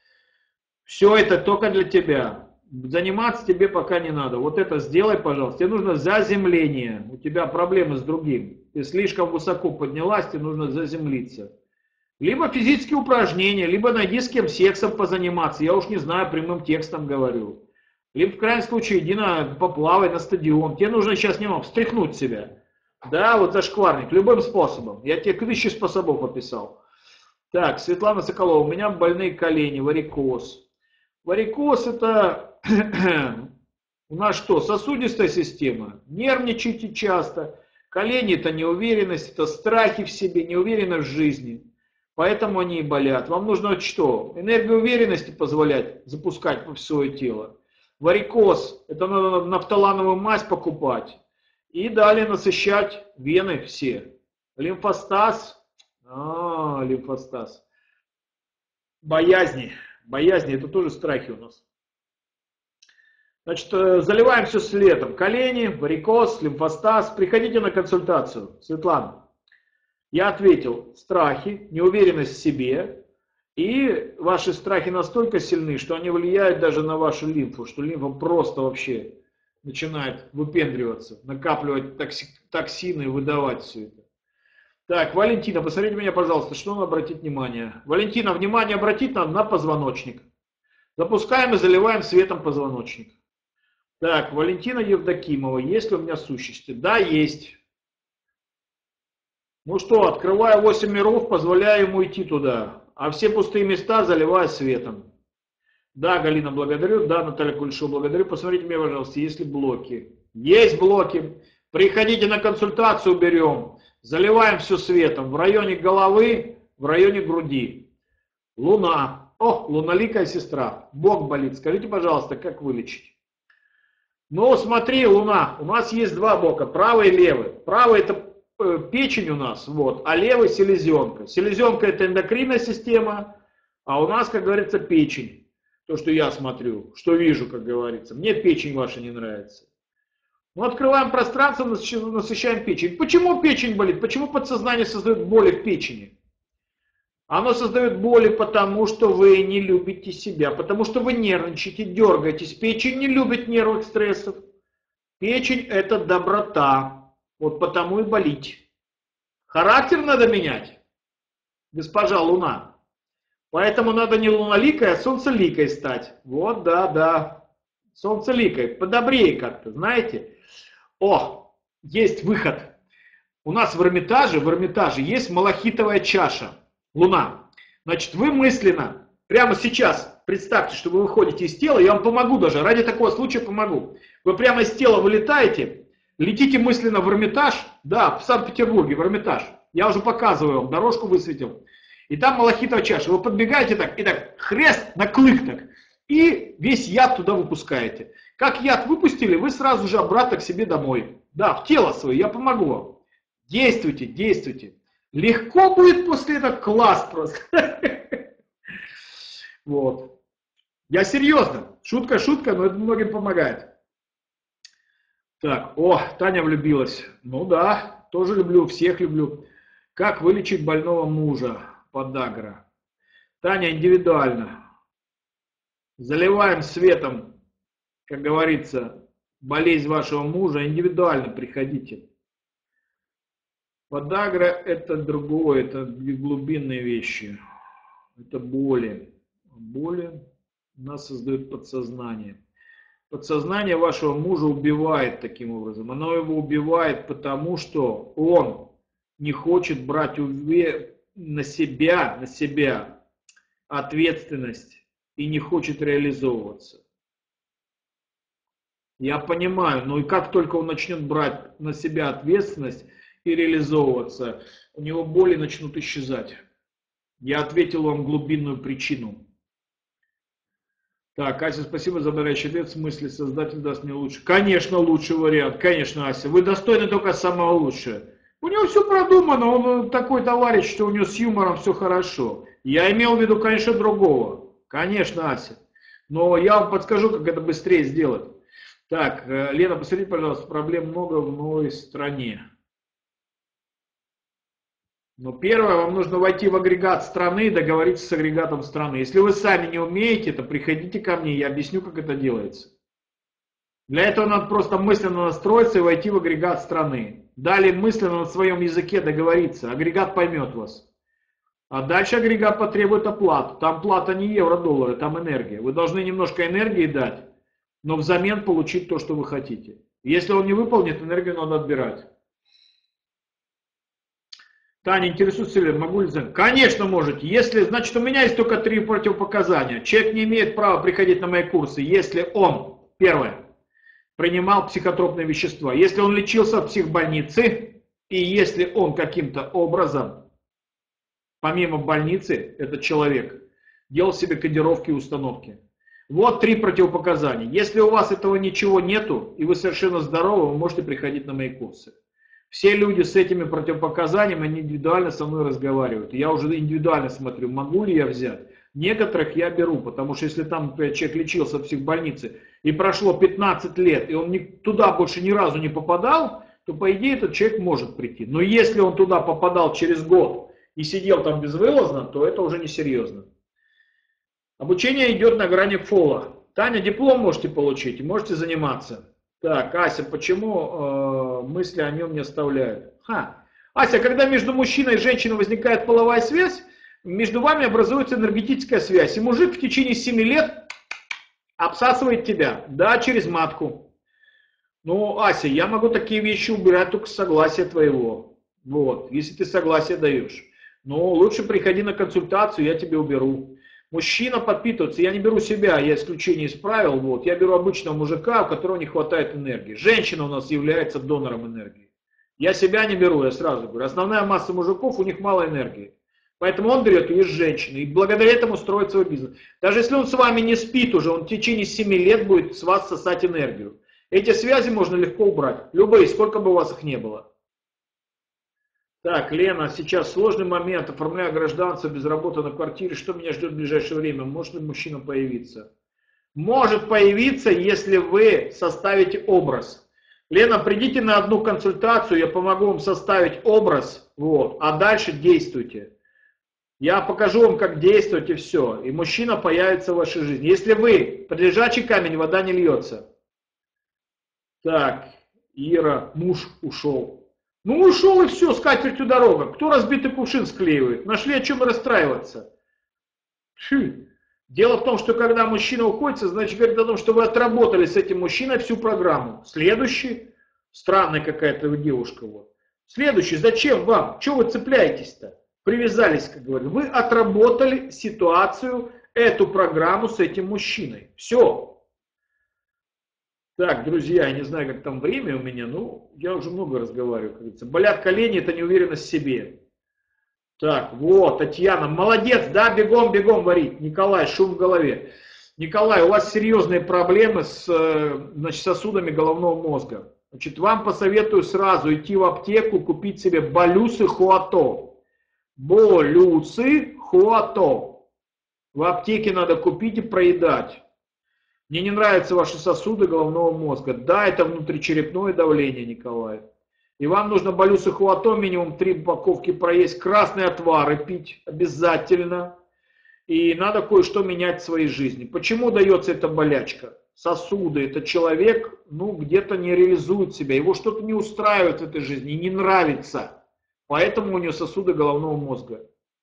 B: Все это только для тебя. Заниматься тебе пока не надо. Вот это сделай, пожалуйста. Тебе нужно заземление. У тебя проблемы с другим. Ты слишком высоко поднялась, тебе нужно заземлиться. Либо физические упражнения, либо найди с кем сексом позаниматься. Я уж не знаю, прямым текстом говорю. Либо в крайнем случае иди на, поплавай на стадион. Тебе нужно сейчас немного встряхнуть себя. Да, вот зашкварник, любым способом. Я тебе тысячи способов описал. Так, Светлана Соколова, у меня больные колени, варикоз. Варикоз это У нас что, сосудистая система? Нервничаете часто. Колени – это неуверенность, это страхи в себе, неуверенность в жизни. Поэтому они и болят. Вам нужно что? Энергию уверенности позволять запускать в свое тело. Варикоз – это надо нафталановую мазь покупать. И далее насыщать вены все. Лимфостаз. А, лимфостаз. Боязни. Боязни – это тоже страхи у нас. Значит, заливаем все светом. Колени, варикоз, лимфостаз. Приходите на консультацию. Светлана. Я ответил, страхи, неуверенность в себе. И ваши страхи настолько сильны, что они влияют даже на вашу лимфу. Что лимфа просто вообще начинает выпендриваться, накапливать токси, токсины и выдавать все это. Так, Валентина, посмотрите меня, пожалуйста, что надо обратить внимание. Валентина, внимание обратить надо на позвоночник. Запускаем и заливаем светом позвоночник. Так, Валентина Евдокимова, есть ли у меня сущности? Да, есть. Ну что, открываю восемь миров, позволяю ему идти туда. А все пустые места заливаю светом. Да, Галина, благодарю. Да, Наталья Кульшова, благодарю. Посмотрите мне, пожалуйста, есть ли блоки. Есть блоки. Приходите на консультацию, берем. Заливаем все светом. В районе головы, в районе груди. Луна. О, луналикая сестра. Бок болит. Скажите, пожалуйста, как вылечить? Ну, смотри, Луна, у нас есть два бока, правый и левый. Правый это печень у нас, вот, а левый селезенка. Селезенка это эндокринная система, а у нас, как говорится, печень. То, что я смотрю, что вижу, как говорится. Мне печень ваша не нравится. Ну, открываем пространство, насыщаем печень. Почему печень болит? Почему подсознание создает боли в печени? Оно создает боли, потому что вы не любите себя, потому что вы нервничаете, дергаетесь. Печень не любит нервных стрессов. Печень – это доброта. Вот потому и болить. Характер надо менять, госпожа Луна. Поэтому надо не луноликой, а солнцеликой стать. Вот, да, да. Солнцеликой. Подобрее как-то, знаете. О, есть выход. У нас в Эрмитаже, в Эрмитаже есть малахитовая чаша. Луна. Значит, вы мысленно, прямо сейчас, представьте, что вы выходите из тела, я вам помогу даже, ради такого случая помогу. Вы прямо из тела вылетаете, летите мысленно в Эрмитаж, да, в Санкт-Петербурге, в Эрмитаж. Я уже показываю вам, дорожку высветил. И там малахитовая чаша. Вы подбегаете так, и так, хрест на клык так, и весь яд туда выпускаете. Как яд выпустили, вы сразу же обратно к себе домой. Да, в тело свое, я помогу вам. Действуйте, действуйте. Легко будет после этого, класс просто. Вот. Я серьезно. Шутка, шутка, но это многим помогает. Так, о, Таня влюбилась. Ну да, тоже люблю, всех люблю. Как вылечить больного мужа? Подагра. Таня, индивидуально. Заливаем светом, как говорится, болезнь вашего мужа. Индивидуально приходите. Подагра это другое, это глубинные вещи, это боли. Боли нас создает подсознание. Подсознание вашего мужа убивает таким образом. Оно его убивает, потому что он не хочет брать на себя, на себя ответственность и не хочет реализовываться. Я понимаю, но и как только он начнет брать на себя ответственность, и реализовываться, у него боли начнут исчезать. Я ответил вам глубинную причину. Так, Ася, спасибо за горячий ответ. В смысле, создатель даст мне лучше. Конечно, лучший вариант. Конечно, Ася. Вы достойны только самого лучшего. У него все продумано. Он такой товарищ, что у него с юмором все хорошо. Я имел в виду, конечно, другого. Конечно, Ася. Но я вам подскажу, как это быстрее сделать. Так, Лена, посмотрите, пожалуйста, проблем много в новой стране. Но первое, вам нужно войти в агрегат страны и договориться с агрегатом страны. Если вы сами не умеете, то приходите ко мне, я объясню, как это делается. Для этого надо просто мысленно настроиться и войти в агрегат страны. Далее мысленно на своем языке договориться, агрегат поймет вас. А дальше агрегат потребует оплату. Там плата не евро-доллары, там энергия. Вы должны немножко энергии дать, но взамен получить то, что вы хотите. Если он не выполнит, энергию надо отбирать. Таня, интересуется ли, могу ли занять? Конечно, можете. Если, значит, у меня есть только три противопоказания. Человек не имеет права приходить на мои курсы, если он, первое, принимал психотропные вещества. Если он лечился в психбольнице, и если он каким-то образом, помимо больницы, этот человек, делал себе кодировки и установки. Вот три противопоказания. Если у вас этого ничего нету, и вы совершенно здоровы, вы можете приходить на мои курсы. Все люди с этими противопоказаниями, они индивидуально со мной разговаривают. Я уже индивидуально смотрю, могу ли я взять. Некоторых я беру, потому что если там например, человек лечился в психбольнице, и прошло пятнадцать лет, и он ни, туда больше ни разу не попадал, то по идее этот человек может прийти. Но если он туда попадал через год и сидел там безвылазно, то это уже несерьезно. Обучение идет на грани фола. Таня, диплом можете получить, можете заниматься. Так, Ася, почему э, мысли о нем не оставляют? Ха. Ася, когда между мужчиной и женщиной возникает половая связь, между вами образуется энергетическая связь. И мужик в течение семи лет обсасывает тебя. Да, через матку. Ну, Ася, я могу такие вещи убирать только с согласия твоего. Вот, если ты согласие даешь. Но лучше приходи на консультацию, я тебе уберу. Мужчина подпитывается, я не беру себя, я исключение из правил, вот, я беру обычного мужика, у которого не хватает энергии. Женщина у нас является донором энергии. Я себя не беру, я сразу говорю. Основная масса мужиков, у них мало энергии. Поэтому он берет ее из женщины, и благодаря этому строит свой бизнес. Даже если он с вами не спит уже, он в течение семи лет будет с вас сосать энергию. Эти связи можно легко убрать, любые, сколько бы у вас их не было. Так, Лена, сейчас сложный момент, оформляю гражданство без работы на квартире, что меня ждет в ближайшее время, может ли мужчина появиться? Может появиться, если вы составите образ. Лена, придите на одну консультацию, я помогу вам составить образ, вот, а дальше действуйте. Я покажу вам, как действовать и все, и мужчина появится в вашей жизни. Если вы под лежачий камень, вода не льется. Так, Ира, муж ушел. Ну ушел и все, с катертью дорога. Кто разбитый кувшин склеивает? Нашли о чем расстраиваться. Фу. Дело в том, что когда мужчина уходит, значит говорит о том, что вы отработали с этим мужчиной всю программу. Следующий, странная какая-то вы девушка. Вот. Следующий, зачем вам? Чего вы цепляетесь-то? Привязались, как говорят. Вы отработали ситуацию, эту программу с этим мужчиной. Все. Так, друзья, я не знаю, как там время у меня, но я уже много разговариваю, как говорится. Болят колени, это неуверенность в себе. Так, вот, Татьяна, молодец, да, бегом, бегом варить. Николай, шум в голове. Николай, у вас серьезные проблемы с значит, сосудами головного мозга. Значит, вам посоветую сразу идти в аптеку, купить себе болюсы хуато. Болюсы хуато. В аптеке надо купить и проедать. Мне не нравятся ваши сосуды головного мозга. Да, это внутричерепное давление, Николай. И вам нужно болюсы хуато минимум три упаковки проесть. Красные отвары пить обязательно. И надо кое-что менять в своей жизни. Почему дается эта болячка? Сосуды. Это человек, ну, где-то не реализует себя. Его что-то не устраивает в этой жизни, не нравится. Поэтому у него сосуды головного мозга.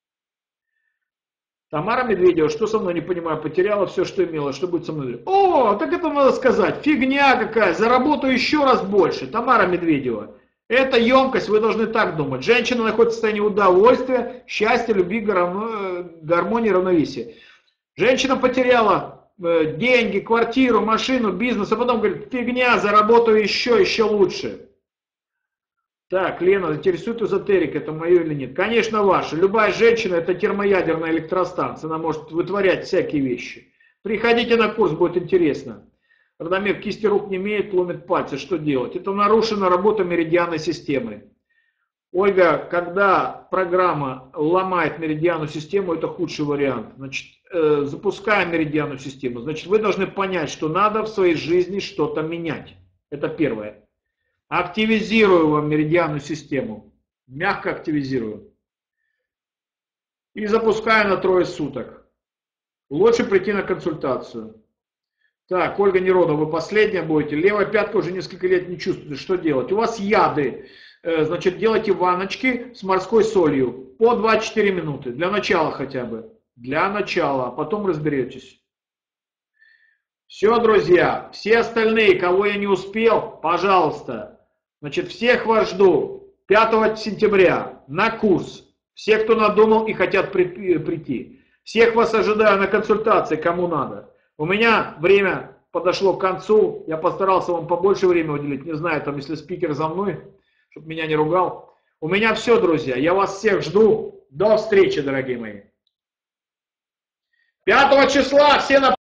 B: Тамара Медведева, что со мной, не понимаю, потеряла все, что имела, что будет со мной? О, так это надо сказать, фигня какая, заработаю еще раз больше. Тамара Медведева, это емкость, вы должны так думать. Женщина находится в состоянии удовольствия, счастья, любви, гармонии, равновесия. Женщина потеряла деньги, квартиру, машину, бизнес, а потом говорит, фигня, заработаю еще, еще лучше. Так, Лена, интересует эзотерика, это мое или нет? Конечно, ваше. Любая женщина это термоядерная электростанция, она может вытворять всякие вещи. Приходите на курс, будет интересно. Радомир, кисти рук не имеет, ломит пальцы, что делать? Это нарушена работа меридианной системы. Ольга, когда программа ломает меридианную систему, это худший вариант. Значит, э, запускаем меридианную систему, значит, вы должны понять, что надо в своей жизни что-то менять. Это первое. Активизирую вам меридианную систему. Мягко активизирую. И запускаю на трое суток. Лучше прийти на консультацию. Так, Ольга Неронова, вы последняя будете. Левая пятка уже несколько лет не чувствует. Что делать? У вас яды. Значит, делайте ванночки с морской солью. По двадцать четыре минуты. Для начала хотя бы. Для начала. А потом разберетесь. Все, друзья. Все остальные, кого я не успел, пожалуйста. Значит, всех вас жду пятого сентября на курс. Все, кто надумал и хотят прийти. Всех вас ожидаю на консультации, кому надо. У меня время подошло к концу. Я постарался вам побольше времени уделить. Не знаю, там, если спикер за мной, чтобы меня не ругал. У меня все, друзья. Я вас всех жду. До встречи, дорогие мои. пятого числа все на...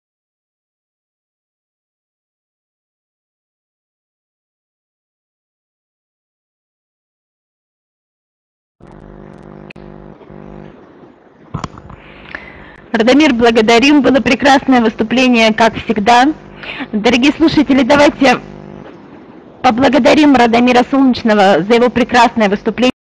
A: Радомир, благодарим. Было прекрасное выступление, как всегда. Дорогие слушатели, давайте поблагодарим Радомира Солнечного за его прекрасное выступление.